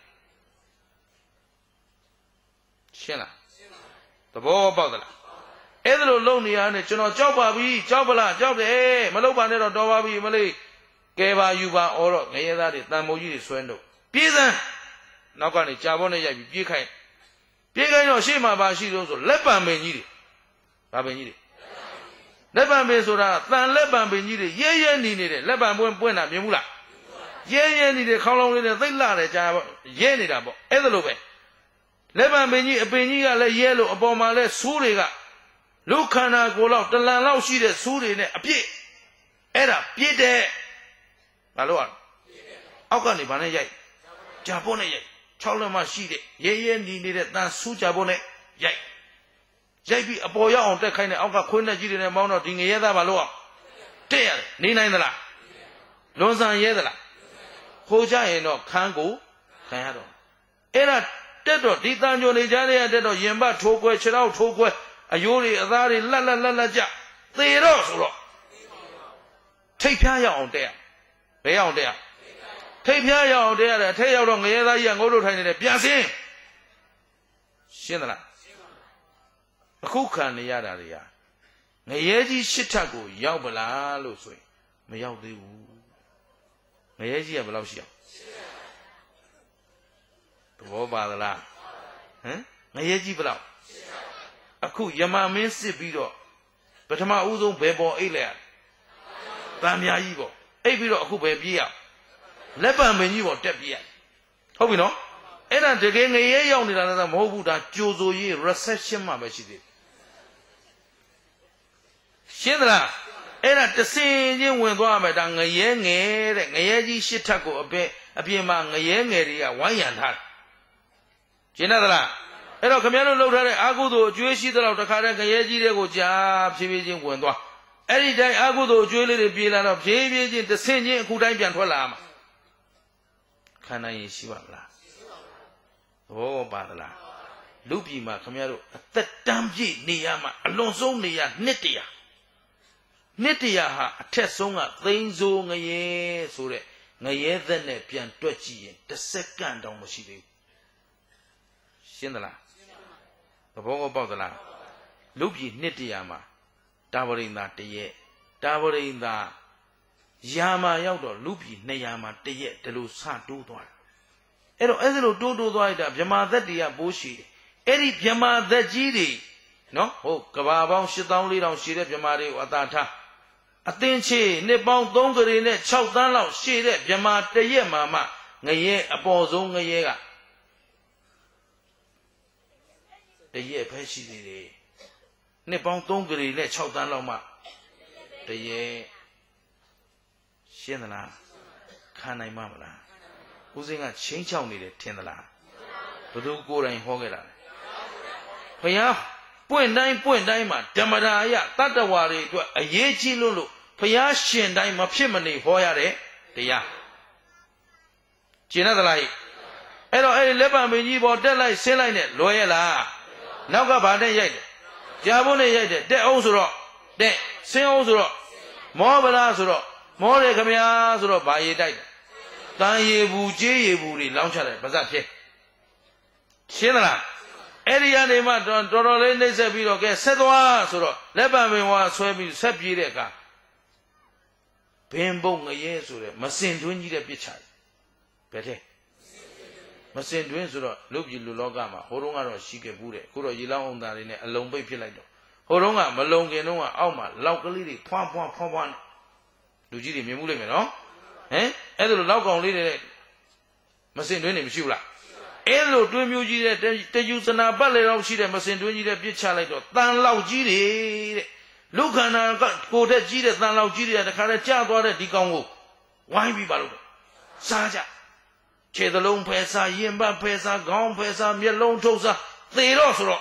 ရှင်းလားသဘောပေါက်သလားအဲ့ဒါလိုလုံနေရတဲ့ကျွန်တော်ကြောက်ပါပြီကြောက်ပလားကြောက်တယ်မလုပ်ပါနဲ့တော့တော်ပါပြီမလေးကဲပါယူပါအော်တော့ငရဲသားတွေတန်မိုးကြီးတွေဆွဲတော့ပြေးစမ်းနောက်ကနေကြာပေါ်နဲ့ရိုက်ပြီးပြေးခိုင်းတော့ရှေ့မှာပါရှိလို့ဆိုလက်ပံပင်ကြီးတွေဗာပင်ကြီးတွေလက်ပံပင်ဆိုတာတန်လက်ပံပင်ကြီးတွေရဲနေတယ်လက်ပံပွင့်တာမြင်ဘူးလားရဲနေတယ်ခေါင်းလုံးလေးနဲ့သိပ်လာတယ်ကြာရဲနေတာပေါ့အဲ့ဒါလိုပဲလက်ပံပင်ကြီးအပင်ကြီးကလည်းရဲလို့အပေါ်မှာလည်းဆူးတွေကလူခန္ဓာကိုယ်လောက်တလန်လောက်ရှိတဲ့ဆူးတွေနဲ့အပြည့်အဲ့ဒါပြည့်တဲ့ဘာလို့อ่ะအောက်ကနေဗာနဲ့ရိုက်ကြာပေါ်နဲ့ရိုက်6 လက်မှရှိတဲ့ရဲနေနေတဲ့တန်ဆူးကြဖို့နဲ့ရိုက်ပြီးအပေါ်ရောက်အောင်တက်ခိုင်းတဲ့အောက်ကခွင်းနဲ့ကြီးတွေနဲ့မောင်းတော့ဒီငရဲသားဘာလို့အောင်တက်ရတယ်နေနိုင်သလားလွန်ဆန်ရဲသလားခိုးကြရင်တော့ခန်းကိုခံရတော့အဲ့ဒါတက်တော့ဒီတန်ကြိုနေကြတဲ့တက်တော့ရင်ဘတ်ထိုးခွဲခြေထောက်ထိုးခွဲအယိုးတွေအသားတွေလက်ကြသေတော့ဆိုတော့ထိတ်ဖျားရအောင်တက်ရဘယ်အောင်တက်ရထိတ်ဖျားရအောင်တက်ရတယ်ထိတ်ရောက်တော့ငရဲသားကြီးကငိုးလို့ထိုင်နေတယ်ပြန်စင်းရှင်းသလားအခုခံနေရတာတွေကငရဲကြီး8 ထပ်ကိုရောက်ပလားလို့ဆိုရင်မရောက်သေးဘူးငရဲကြီးကဘယ်လောက်ရှိအောင်သဘောပါသလားဟမ်ငရဲကြီးဘယ်လောက်အခုယမမင်းစစ်ပြီးတော့ပထမဦးဆုံးဘယ်ပေါ်အိတ်လဲတန်မြာကြီးပေါ့အိတ်ပြီးတော့အခုဘယ်ပြေးရလက်ပံပင်ကြီးပေါ်တက်ပြေးရဟုတ်ပြီနော်အဲ့ဒါတကယ်ငရဲရောက်နေတာလည်းမဟုတ်ဘူးဒါကြိုဆိုရေး reception မှာပဲရှိသေးတယ်ရှင်းသလားအဲ့ဒါတစင်ချင်းဝင်သွားမယ်ဒါငရဲငယ်တဲ့ငရဲကြီး8 ထပ်ကိုအပြင်မှာငရဲငယ်တွေကဝိုင်းရံထားတယ်ရှင်းသလားအဲ့တော့ခမည်းတော်လှုပ်ထားတဲ့အာကုသိုလ်အကျွေးရှိသလောက်တခါတည်းငရဲကြီးတွေကိုကြာဖြည်းဖြည်းချင်းဝင်သွားအဲ့ဒီတိုင်းအာကုသိုလ်အကျွေးလေးတွေပြေးလာတော့ဖြည်းဖြည်းချင်းတစင်ချင်းအခုတိုင်းပြန်ထွက်လာမှာခံနိုင်ရင်ရှိပါမလားသဘောပါသလားလူပြည်မှာခမည်းတော်အသက်တမ်းပြည့်နေရမှာအလွန်ဆုံးနေရနှစ်တရာဟာအထက်ဆုံးကသိန်းစိုးငရဲဆိုတဲ့ငရဲသက်နဲ့ပြန်တွက်ကြည့်ရင်10 စက္ကန့်တောင်မရှိသေးဘူးရှင်းသလားသဘောပေါက်သလားလူပြည်နှစ်တရာမှာတာဝရိန္ဒာ1 ရက်တာဝရိန္ဒာယာမှာရောက်တော့လူပြည်200မှာ1 ရက်ဒီလိုစတိုးသွားတယ်အဲ့တော့အဲ့လိုတိုးသွားလိုက်တာဗြဟ္မာသက်တွေကပိုးရှိတယ်အဲ့ဒီဗြဟ္မာသက်ကြီးတွေနော်ဟုတ်ကဘာပေါင်း84,000ရှိတဲ့ဗြဟ္မာတွေကိုအသာထားအသင်ချေနှစ်ပေါင်း3 ကလေးနဲ့6 သန်းလောက်ရှိတဲ့ဗြဟ္မာ1 ရက်မှာမှငရဲအပေါ်ဆုံးငရဲက1 ရက်ပဲရှိသေးတယ်နှစ်ပေါင်း3 ကလေးနဲ့6 သန်းလောက်မှ1 ရက်ရှင်းသလားခံနိုင်မှာမလားဦးစင်းကချင်းချောက်နေတယ်ထင်သလားဘသူကိုယ်တိုင်ဟောခဲ့တာလဲဘုရားပွင့်တိုင်းမှာဓမ္မရာယတတ္တဝါတွေအတွက်အရေးကြီးလို့ဘုရားရှင်တိုင်းမဖြစ်မနေဟောရတဲ့တရားကျင့်ရသလားအဲ့တော့အဲ့ဒီလက်ပံပင်ကြီးပေါ်တက်လိုက်ဆင်းလိုက်နဲ့လွယ်ရလားနောက်ကဗာနဲ့ရိုက်တယ်ကြာဖို့နဲ့ရိုက်တယ်တက်အောင်ဆိုတော့တက်ဆင်းအောင်ဆိုတော့မောဗလားဆိုတော့မောတယ်ခမညာဆိုတော့ဗာရည်တိုက်တယ် tàn ye bù chế ye bù đi long chặt bát sát phê xin là area này mà đó lên đây sẽ bị đó cái set hoa rồi lấy bàn mình hoa xoay bị set bị đấy cả bên bông cái gì rồi mà xin thuyền gì đấy bị chạy biết thế mà xin thuyền rồi lúc gì lúc lo mà hồ đông rồi xí cái bù đấy cô rồi gì lao ông ta này lồng bay phía lại đó hồ đông mà lồng cái nó ao mà lao cái gì phong lúc gì thì mình mua lên mà nó ấy rồi lao còn đi mà xin thuyền này mình chịu lại ấy rồi đôi miêu gì đấy để dùng na bắt lấy lao xí đấy mà xin thuyền gì đấy bị chạy lại đó tan lao gì đấy lúc nào cô đấy gì đấy tan lao gì đấy khá là cha toa đấy đi công vụ ngoài bị bảo luôn sao chứ chế độ lông phê sa yên ba phê sa gong phê sa miệt lông trâu sa tê đó rồi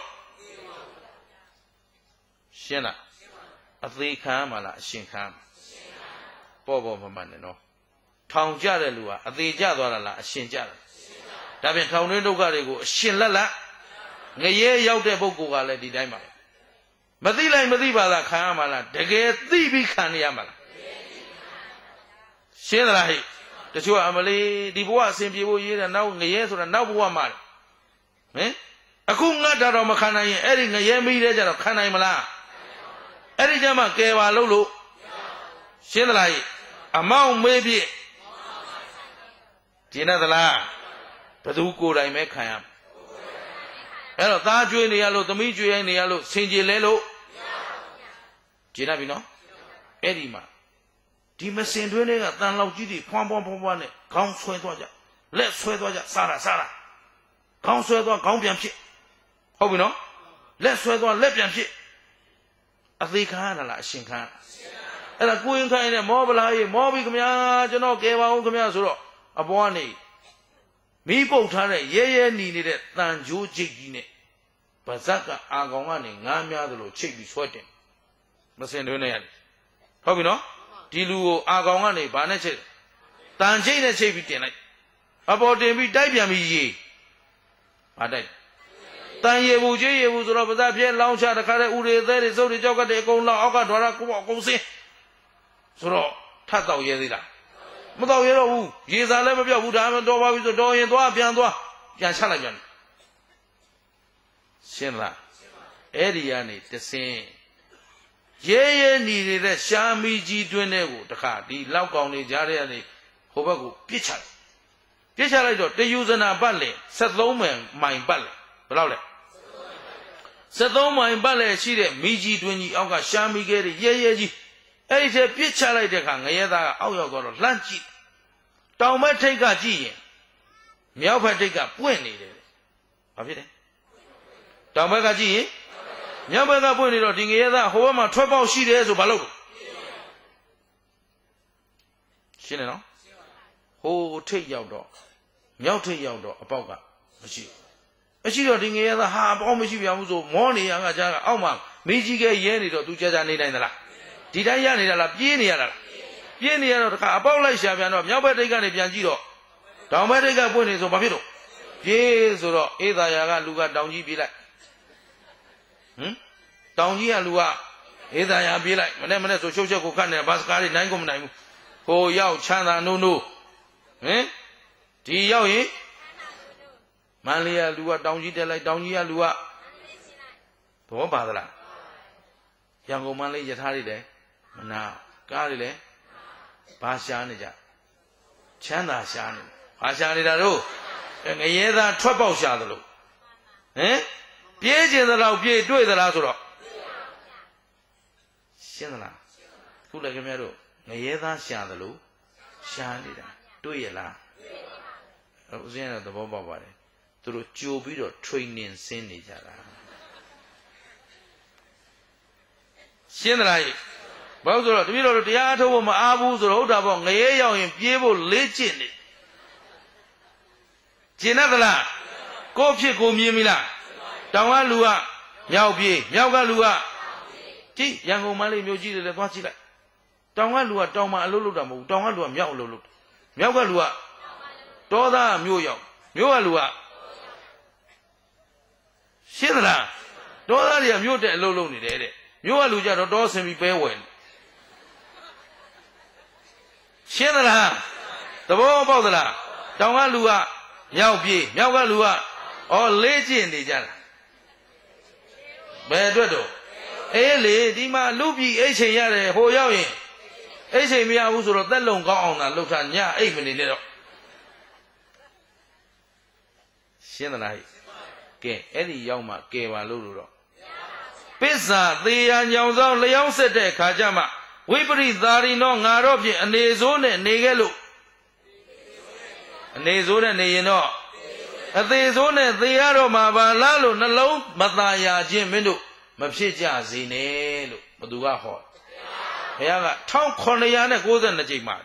xin à tê khám mà là xin khám bỏ mà mình nó thằng cha đấy luôn à tê cha đó là xin cha đặc biệt thằng nên đâu cả đấy cũng xin là người ye giàu để bốc cổ lại đi đây mà tê lại mà tê bà là khám mà là để cái tê bị khám đi mà xin là gì để cho anh mới đi bộ xem đi bộ gì là nấu người ye rồi là nấu bộ mà không ngắt ra đâu mà khán này ấy người ye mi đấy cho khán này mà là ấy chứ mà kêu vào lâu lâu xin là gì mau mấy bị chỉ là là bắt đầu cô đây mấy khai am ấy là ta chơi này alo tụi mình chơi này alo xin gì lấy lô chỉ là vì nó ấy đi mà đi mà xin thuyền này cả tan lâu chỉ đi phong này không xoay toa chứ lẽ xoay toa chứ sao là không xoay toa không biếnဖြစ်không biết nó lẽ xoay toa lẽ biếnဖြစ်tê khá là xin khá ấy là cô yên khai này mò bả lại mò bị cái gì cho nó kêu vào cái gì rồi bỏ này mỹ bộ thằng này ye nì đấy tan chú chết gì này bắt giác cả công anh này ngắm nhà rồi chết bị xoay tiền mà xin thuyền này không biết nó đi lưu công anh này bán này chết tan chết này chết bị tiền này bỏ tiền bị đại biển bị gì à đây tan ye bù rồi bắt giác phía lao cha đã khai ra u đề thế rồi cho cái để công lao cái đó là công xin rồi thắt tàu ye gì là mất tàu ye đâu ye ra lại mà biểu bù đá mà đâu bao giờ đâu ye đâu biển chả lại biển xin là area này để xin ye nì đấy xa mi chi tuyên này của tất cả đi lao công này giá này hộp bác của biết chả lại rồi để user nào bắt lại sát đấu mày bắt lại bao lâu sát đấu mày bắt lại chỉ để mi chi tuyên gì ông cả xa mi cái đấy ye gì ấy thì biết chả lại tất cả người ta ao yêu đó lan chi tao mới thấy cả chi méo phải thấy cả quên này đấy à biết đấy tao mới cả chi nhớ bây giờ buổi rồi thì người ta hô mà thoát bao xí đấy rồi bao lâu xin này nó hô thấy giàu đó nhớ thấy giàu đó bao cả xí rồi thì người ta ha bao mấy xí bao rồi món này ăn cả ông mà mấy chỉ cái gì này rồi tôi chơi này là đi đây này là biến này rồi cả bao lại xem nó nhớ bây giờ cái này biến gì rồi tao mới thấy cái buổi này rồi bao nhiêu rồi biến rồi ấy ta nhà cái lúc cái đồng chí bị lạiတောင်ကြီးကလူကအေးသာယာပြေးလိုက်မနေ့ဆိုရှုပ်ချက်ကိုခတ်နေတာဘာစကားတွေနိုင်ကုန်မနိုင်ဘူးဟိုရောက်ချမ်းသာနိုးဒီရောက်ရင်မန္တလေးကလူကတောင်ကြီးတက်လိုက်တောင်ကြီးကလူကဘောပါသလားရန်ကုန်မန္တလေးယထာတွေလည်းမနာကားတွေလည်းဘာရှားနေကြချမ်းသာရှားနေဘာရှားနေတာတို့ငရဲသားထွက်ပေါက်ရှားသလိုပြေးကျင်သလောက်ပြေးတွေ့သလားဆိုတော့ရှင်းသလားခုလည်းခင်ဗျားတို့ငရဲသားရှာသလိုရှာနေတာတွေ့ရလားဦးဇင်းကတော့သဘောပေါက်ပါတယ်သူတို့ကြိုပြီးတော့ training ဆင်းနေကြတာရှင်းသလားဘာလို့ဆိုတော့တပည့်တော်တို့တရားအထုတ်ဖို့မအားဘူးဆိုတော့ဟုတ်တာပေါ့ငရဲရောက်ရင်ပြေးဖို့လေ့ကျင့်နေကျင်သလားကိုယ့်ဖြစ်ကိုမြင်ပြီလားတောင်ကလူကမြောက်ပြေးမြောက်ကလူကကြည့်ရန်ကုန်မန္တလေးမြို့ကြီးတွေလည်းသွားကြည့်လိုက်တောင်ကလူကတောင်မှာအလုပ်လုပ်တာမဟုတ်ဘူးတောင်ကလူကမြောက်အလုပ်လုပ်မြောက်ကလူကတောသားမြို့ရောက်မြို့ကလူကရှင်းသလားတောသားတွေကမြို့တဲ့အလုပ်လုပ်နေတယ်တဲ့မြို့ကလူကြတော့တောဆင်ပြီးပဲဝယ်ရှင်းသလား The ball about the la. Tongalua, Yaupi, Yagalua, or legend the Jana. Bedredo. Ele, Dima, Lupi, Eche Yare, Hoyawi. Eche Mia Usuro, that long gone and looked at Ya, 8 minutes. Shenanai. Gay, Eddie Yama, gave a lulu. Pizza, the Anyao Leon said, Kajama. We breathe that in on Arabi and Nezone, Negelu. Nezone, Neyino. At the zone, the Aroma, Lalo, Nalo, Mataya, Jim Minu, Mapsija, Zine, Madua Hot. Yaga, Tom Corniana goes in the Jigman.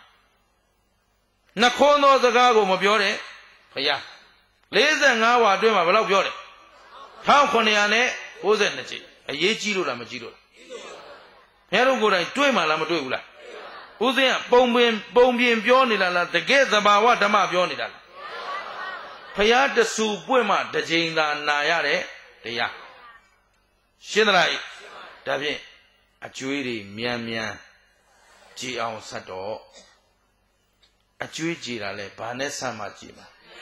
Nakono the Gago Mobiore. Ya. Lays and our dream of love Yore. Tom Corniane goes in the Jig. A Yejiro Lamajiro. Hero go like 2 Malamadula. Who's there? Bombian Bionilla, the gates about what the map Bionilla. Payat the soup, Buema, the Jina Nayare, the Ya. Shinrai, Davi, a Juiri, Miamia, G. Ao Sato, a Juijirale, Panessa Majima.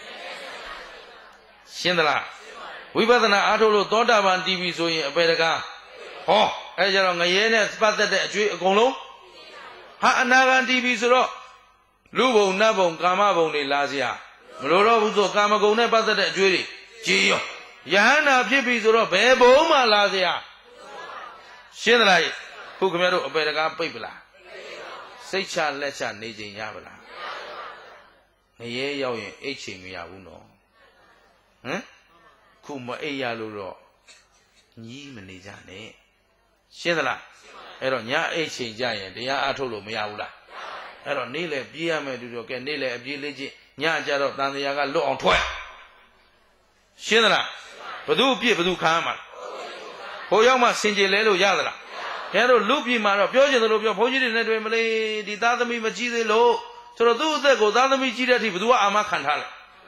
Shindra. We better not Atolo Dodavan TV so in a better. Oh, as you're on a yen, spotted a golo. Ha Nagan TV so. Lubo, Nabo, Gamabo, Lazia. Loro Uzo, Gamago, never that jury. Gio. Yana, Pipis, Bebo, Lazia. Shinrai, who come out of better people. Say, child, let's not need in Yabala. Ye, yo, H. Me, I will know. Hm? Kuma Eyaluro. Ye Manijane. Shedala. Eronia H. Giant, the Atolo Miaula. Eron Nile, Biame, do get Nile, Biligi, Nyajaro, than the Yaga low on 12. Shedala. Padu Piepu Kama. Hoyama Sinjelo Yadra. Hero Lupi Mara, Pioja, the Lupio, Pojit, Nedwemele, the Dadami Maji low. So do the go Dadami Gida, do Amakantale.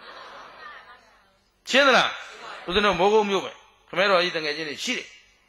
Shedala. No Mogo Mube. Camero eating a jelly. She.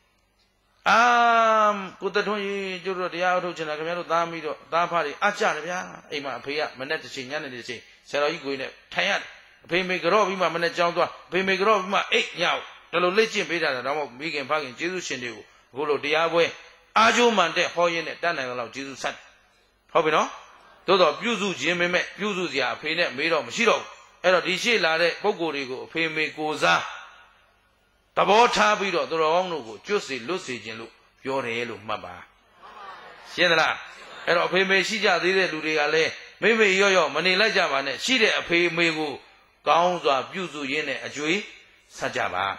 Put the 20 Juro de Auto China Camero Damido, Dampari, Acharabia, Ema Pia, Manetta Chinyan, say, Sarah you go in a tired. Pay me grow, my manet John, pay me grow, my 8 yow. The Legion Peter, the Ramo, big and fucking Jesus in you. Golo Diabwe, Ajo Mante, Hoyen, Dana allow Jesus son. Hope no? Those of Yuzu Jimmy, Yuzu, ya, pay net made of Mashiro. Ero Dishi Lade, Pogorigo, pay me goza. The water beetle, the wrong logo, Josie, Lucy, and look, your hello, Maba. Shendra, and of him, she just did it to the alley. Maybe yo, money like Javane, she did a pay me go, gowns or Buzu Yene, a Jui, Sajaba.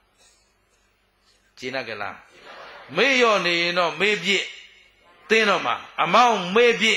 Jinagala. May your name, no, maybe, Tenoma, amount maybe.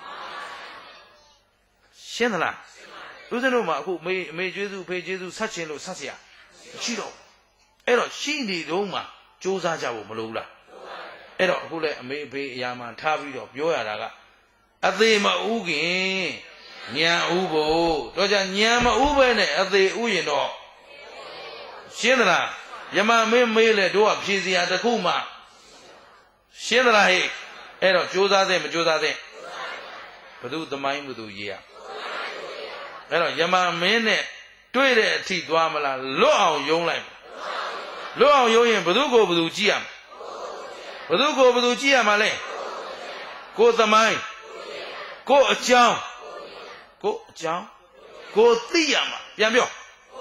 Shendra, Uzenoma, who may Jesus pay Jesus such a Sasia. Chido. Ero she need Roma, Josaja Malula. Ero who let me be Yaman Tavi of Yoraga. Adema Ugi, Nya Ubo, Doja Nyama Ubene, at the Uyino. Shindra, Yama Mele do up Chizi at the Kuma. Shindra, Ero Josa them, Josa them. But do the mind with you. Ero Yama Mene, do it at T. Dwamala, low young life. Low young Badugo Budujiam. Badugo Budujiam Ale. Go the mind. Go a chow. Go chow. Go Thiam. Yamio.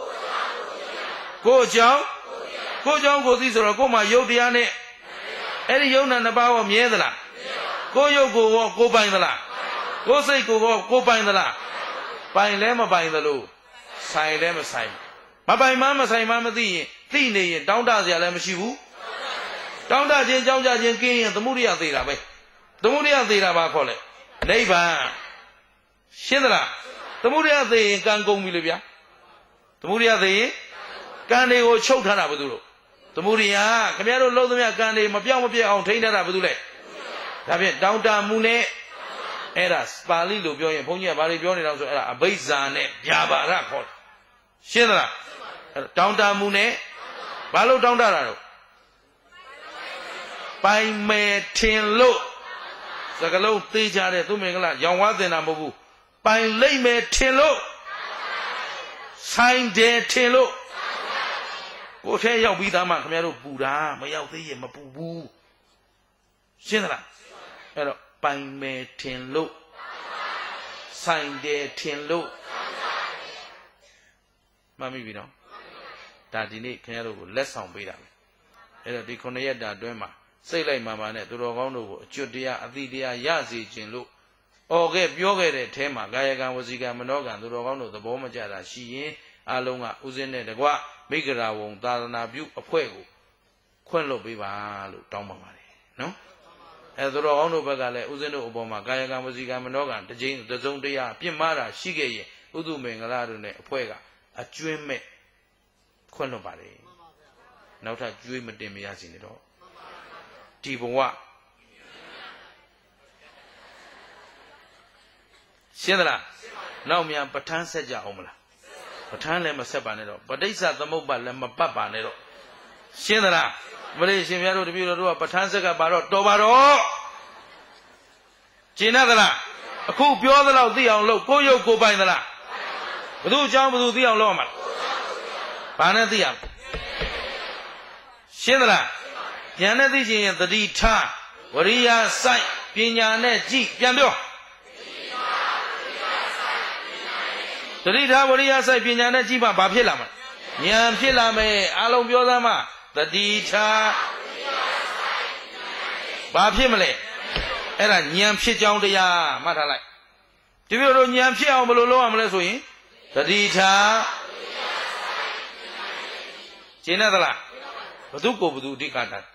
Go chow. Go chow go this or go my Yodiane. Any Yona Nabao Miedla. Go yo go by the la. Go say go by the la. By Lema by the low. Sai Lema sign. My mamma say mamma thee. Thee, down down the Alamashu. Down down the Jauja King and the Muria Thera. The Muria Thera call it. Neighbor Shindra. The Muria they can go Milivia. The Muria they can they go choke Hanabuduro. The Muria, Camero Lodamia can they Mapiamapia on Taina Abudule. Down down Mune Eras, Bali Lubio and Ponia Bali Bion, a Bazane, Yabara call. Shindra. Down down Mune. Balo down down. By me tin low. Sagalo, Tijare, Dumingla, Yawa than Abu. ပိုင်လိမ့်မယ်ထင်လို့ဆိုင်တယ်ထင်လို့ကိုယ်ထဲရောက်ပြီးသားမှခင်ဗျားတို့ပူတာမရောက်သေးရင်မပူဘူးရှင်းသလားအဲ့တော့ပိုင်မယ်ထင်လို့ဆိုင်တယ်ထင်လို့မှတ်မိပြီနော်ဒါဒီနေ့ခင်ဗျားတို့ကိုလက်ဆောင်ပေးတာပဲအဲ့တော့ဒီ9ရက်တာအတွင်းမှာစိတ်လိုက်မှန်မှန်နဲ့သူတော်ကောင်းတို့ကိုအကျွတ်တရားအသီးတရားရစေခြင်းလို့အော်ခဲ့ပြောခဲ့တဲ့အထဲမှာကာယကံဝစီကံမနောကံသူတော်ကောင်းတို့သဘောမကျတာရှိရင်အလုံးကဥစဉ်နဲ့တကွမိဂရာဝံသာသနာပြုအဖွဲ့ကိုခွင့်လွှတ်ပေးပါလို့တောင်းပန်ပါတယ်နော်အဲသူတော်ကောင်းတို့ဘက်ကလည်းဥစဉ်တို့အပေါ်မှာကာယကံဝစီကံမနောကံတစ်ကြိမ်တစ်စုံတရာပြစ်မှားတာရှိခဲ့ရင်ဥဒုမင်္ဂလာတို့နဲ့အဖွဲ့ကအကျွင်းမဲ့ခွင့်လွှတ်ပါတယ်နောက်ထပ်ကျွေးမတင်မရစီနဲ့တော့ဒီဘဝရှင်းသလားနောက်မြန်ပဋ္ဌာန်းဆက်ကြအောင်မလားပဋ္ဌာန်းလည်းမဆက်ပါနဲ့တော့ပဋိစ္စသမုပ္ပါလည်းမပတ်ပါနဲ့တော့ရှင်းသလားမလေးရှင်များတို့တပည့်တော်တို့ကပဋ္ဌာန်းဆက်ကပါတော့တော်ပါတော့ရှင်းသလားအခုပြောသလောက်သိအောင်လုပ်ကိုရုပ်ကိုပိုင်သလားဘသူအကြောင်းဘသူသိအောင်လုပ်ရမှာဘာနဲ့သိရမလဲရှင်းသလားဉာဏ်နဲ့သိခြင်းရင်သတိထားဝရိယစိုက်ပညာနဲ့ကြည့်ပြန်ပြောသတိထားဝရိယစိုက်ပညာနဲ့ကြည့်မှဘာဖြစ်လာမလဲဉာဏ်ဖြစ်လာမယ်အလုံးပြောသားမှသတိထားဘာဖြစ်မလဲအဲ့ဒါဉာဏ်ဖြစ်ကြောင်းတရားမှတ်ထားလိုက်ဒီလိုတို့ဉာဏ်ဖြစ်အောင်ဘယ်လိုလုပ်ရမလဲဆိုရင်သတိထားရှင်းသလားဘသူကိုဘသူအဓိကတာ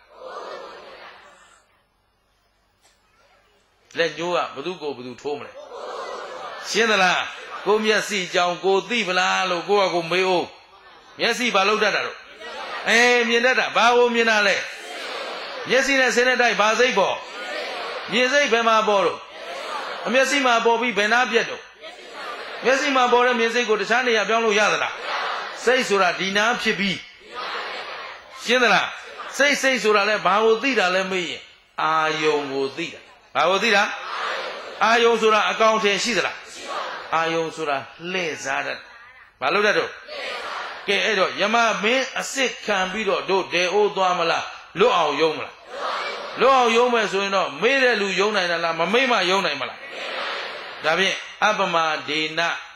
လက်ညိုးကဘသူကိုဘသူထိုးမလဲရှင်းသလားကိုမျက်စိကြောင်ကိုသိပလားလို့ကိုကကိုမေးအောင်မျက်စိဘာလို့တတ်တာတော့မြင်တတ်တာဘာကိုမြင်တာလဲမျက်စိနဲ့ဆင်းတဲ့တိုက်ဘာစိတ်ပေါ်မြင်စိတ်ဘယ်မှာပေါ်တော့အမျက်စိမှာပေါ်ပြီးဘယ်နာပြတ်တော့မျက်စိမှာပေါ်တဲ့မြင်စိတ်ကိုတခြားနေရာပြောင်းလို့ရသလားစိတ်ဆိုတာဒီနာဖြစ်ပြီးရှင်းသလားစိတ်ဆိုတာလဲဘာကိုသိတာလဲမေးရင်အာယုံကိုသိတာဘာကိုသိတာအာယုံဆိုတာအကောင်ထင်ရှိသလားအာယုံဆိုတာလှည့်စားတတ်ဘာလို့တတ်တော့ကဲအဲ့တော့ယမမင်းအစ်စ်ခံပြီးတော့တို့ဒေအိုးသွားမလားလွတ်အောင်ယုံမလားလွတ်အောင်ယုံမယ်ဆိုရင်တော့မေးတဲ့လူယုံနိုင်လားမမေးမှယုံနိုင်မလားဒါဖြင့်အပမဒေန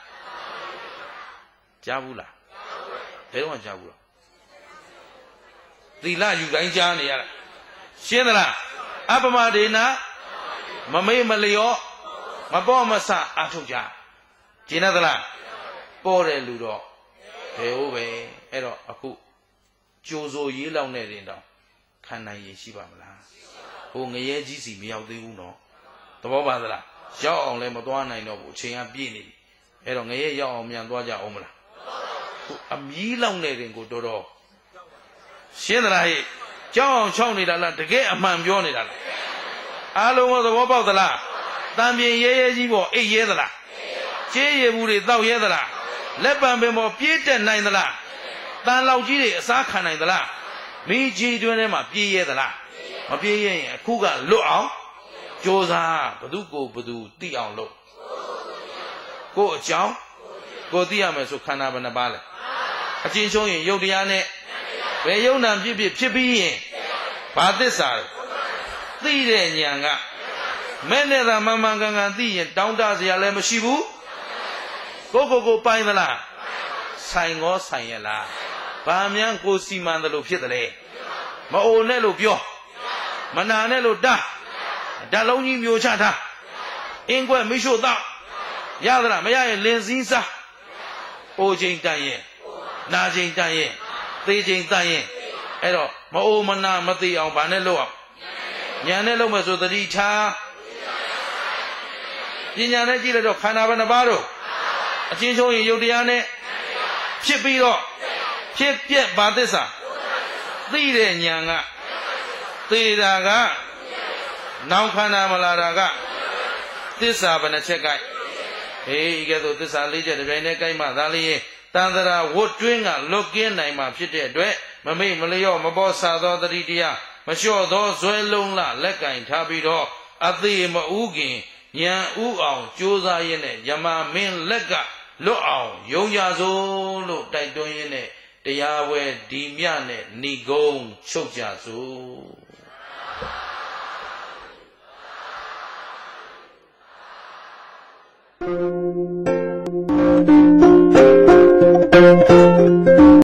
ကြားဘူးလားဘယ်တော့ကြားဘူးလားသီလယူတိုင်းကြားနေရတာရှင်းသလားအပမဒေနမမေ့မလျော့မပေါ့မဆအထုတ်ကြရှင်းသလားပေါ်တယ်လူတော့ဘယ်ဟုတ်ပဲအဲ့တော့အခုကြိုးစိုးရေးလောက်နေတယ်တော့ခံနိုင်ရရှိပါမလားဟိုငရဲကြီးစီမရောက်သေးဘူးနော်သဘောပါသလားရောက်အောင်လည်းမသွားနိုင်တော့ဘူးအချိန်ကပြည့်နေပြီအဲ့တော့ငရဲရောက်အောင်မြန်သွားကြအောင်မလားဟိုအမီးလောက်နေတယ်ကိုတော်တော်ရှင်းသလားဟဲ့ကြောက်အောင်ချောင်းနေတာလားတကယ်အမှန်ပြောနေတာလားအားလုံးကသဘောပေါက်သလားတံပြင်ရဲရဲကြီးပေါ်အိတ်ရဲသလားကျေးရဘူးတွေတောက်ရဲသလားလက်ပံပင်ပေါ်ပြေးတက်နိုင်သလားတန်လောက်ကြီးတွေအစားခံနိုင်သလားမိကြီးတွင်းထဲမှာပြေးရဲသလားမပြေးရင်အခုကလွတ်အောင်ကြိုးစားဘသူကိုဘသူသိအောင်လုပ်ကိုအကြောင်းကိုသိရမယ်ဆိုခန္ဓာဘယ်နှပါလဲအချင်းချင်းရင်ယုတ်တရားနဲ့ဘယ်ယုံနာဖြစ်ပြီးရင်ဘာသစ္စာလဲသိတဲ့ဉာဏ်ကမဲ့နဲ့သာမှန်မှန်ကန်ကန်သိရင်တောင်းတစရာလည်းမရှိဘူးကိုပိုင်သလားဆိုင်ရောဆိုင်ရလားဘာမှန်ကိုစီမံတယ်လို့ဖြစ်တယ်လေမအိုနဲ့လို့ပြောမနာနဲ့လို့တားဓာတ်လုံးကြီးမျိုးချထားအင်းကွက်မိရှို့တော့ရသလားမရရင်လင်စည်းစားအိုချိန်တန်ရင်နာချိန်တန်ရင်သေချိန်တန်ရင်အဲ့တော့မအိုမနာမသိအောင်ဗာနဲ့လို့အောင်ညာနဲ့လို့မယ်ဆိုသတိထားပညာနဲ့ကြည့်လိုက်တော့ခန္ဓာဘယ်နှပါတော့အချင်းချင်းရင်ယုတ်တရားနဲ့ဖြစ်ပြီးတော့ဖြစ်ပြက်ဘာသစ္စာသိတဲ့ဉာဏ်ကသေတာကနောင်ခန္ဓာမလာတာကသစ္စာဘယ်နှချက်ကဲဟေးဤကဲ့သို့သစ္စာ၄ချက်တစ်ပြိုင်တည်းကိုက်မှသာလျင်တန်တရာဝတ်တွင်းကလွတ်ကင်းနိုင်မှာဖြစ်တဲ့အတွက်မမေ့မလျော့မပေါ်ဆာသောတတိတရားမလျှော့သောဇွဲလုံးလလက်ကင်ထားပြီးတော့အသေးမဥခင်ဉာဏ်ဥအောင်ကြိုးစားရင်းနဲ့ယမမင်းလက်ကလွတ်အောင်ယုံကြစို့လို့တိုက်တွန်းရင်းနဲ့တရားဝဲဒီမြနဲ့ဏိဂုံးချုပ်ကြစို့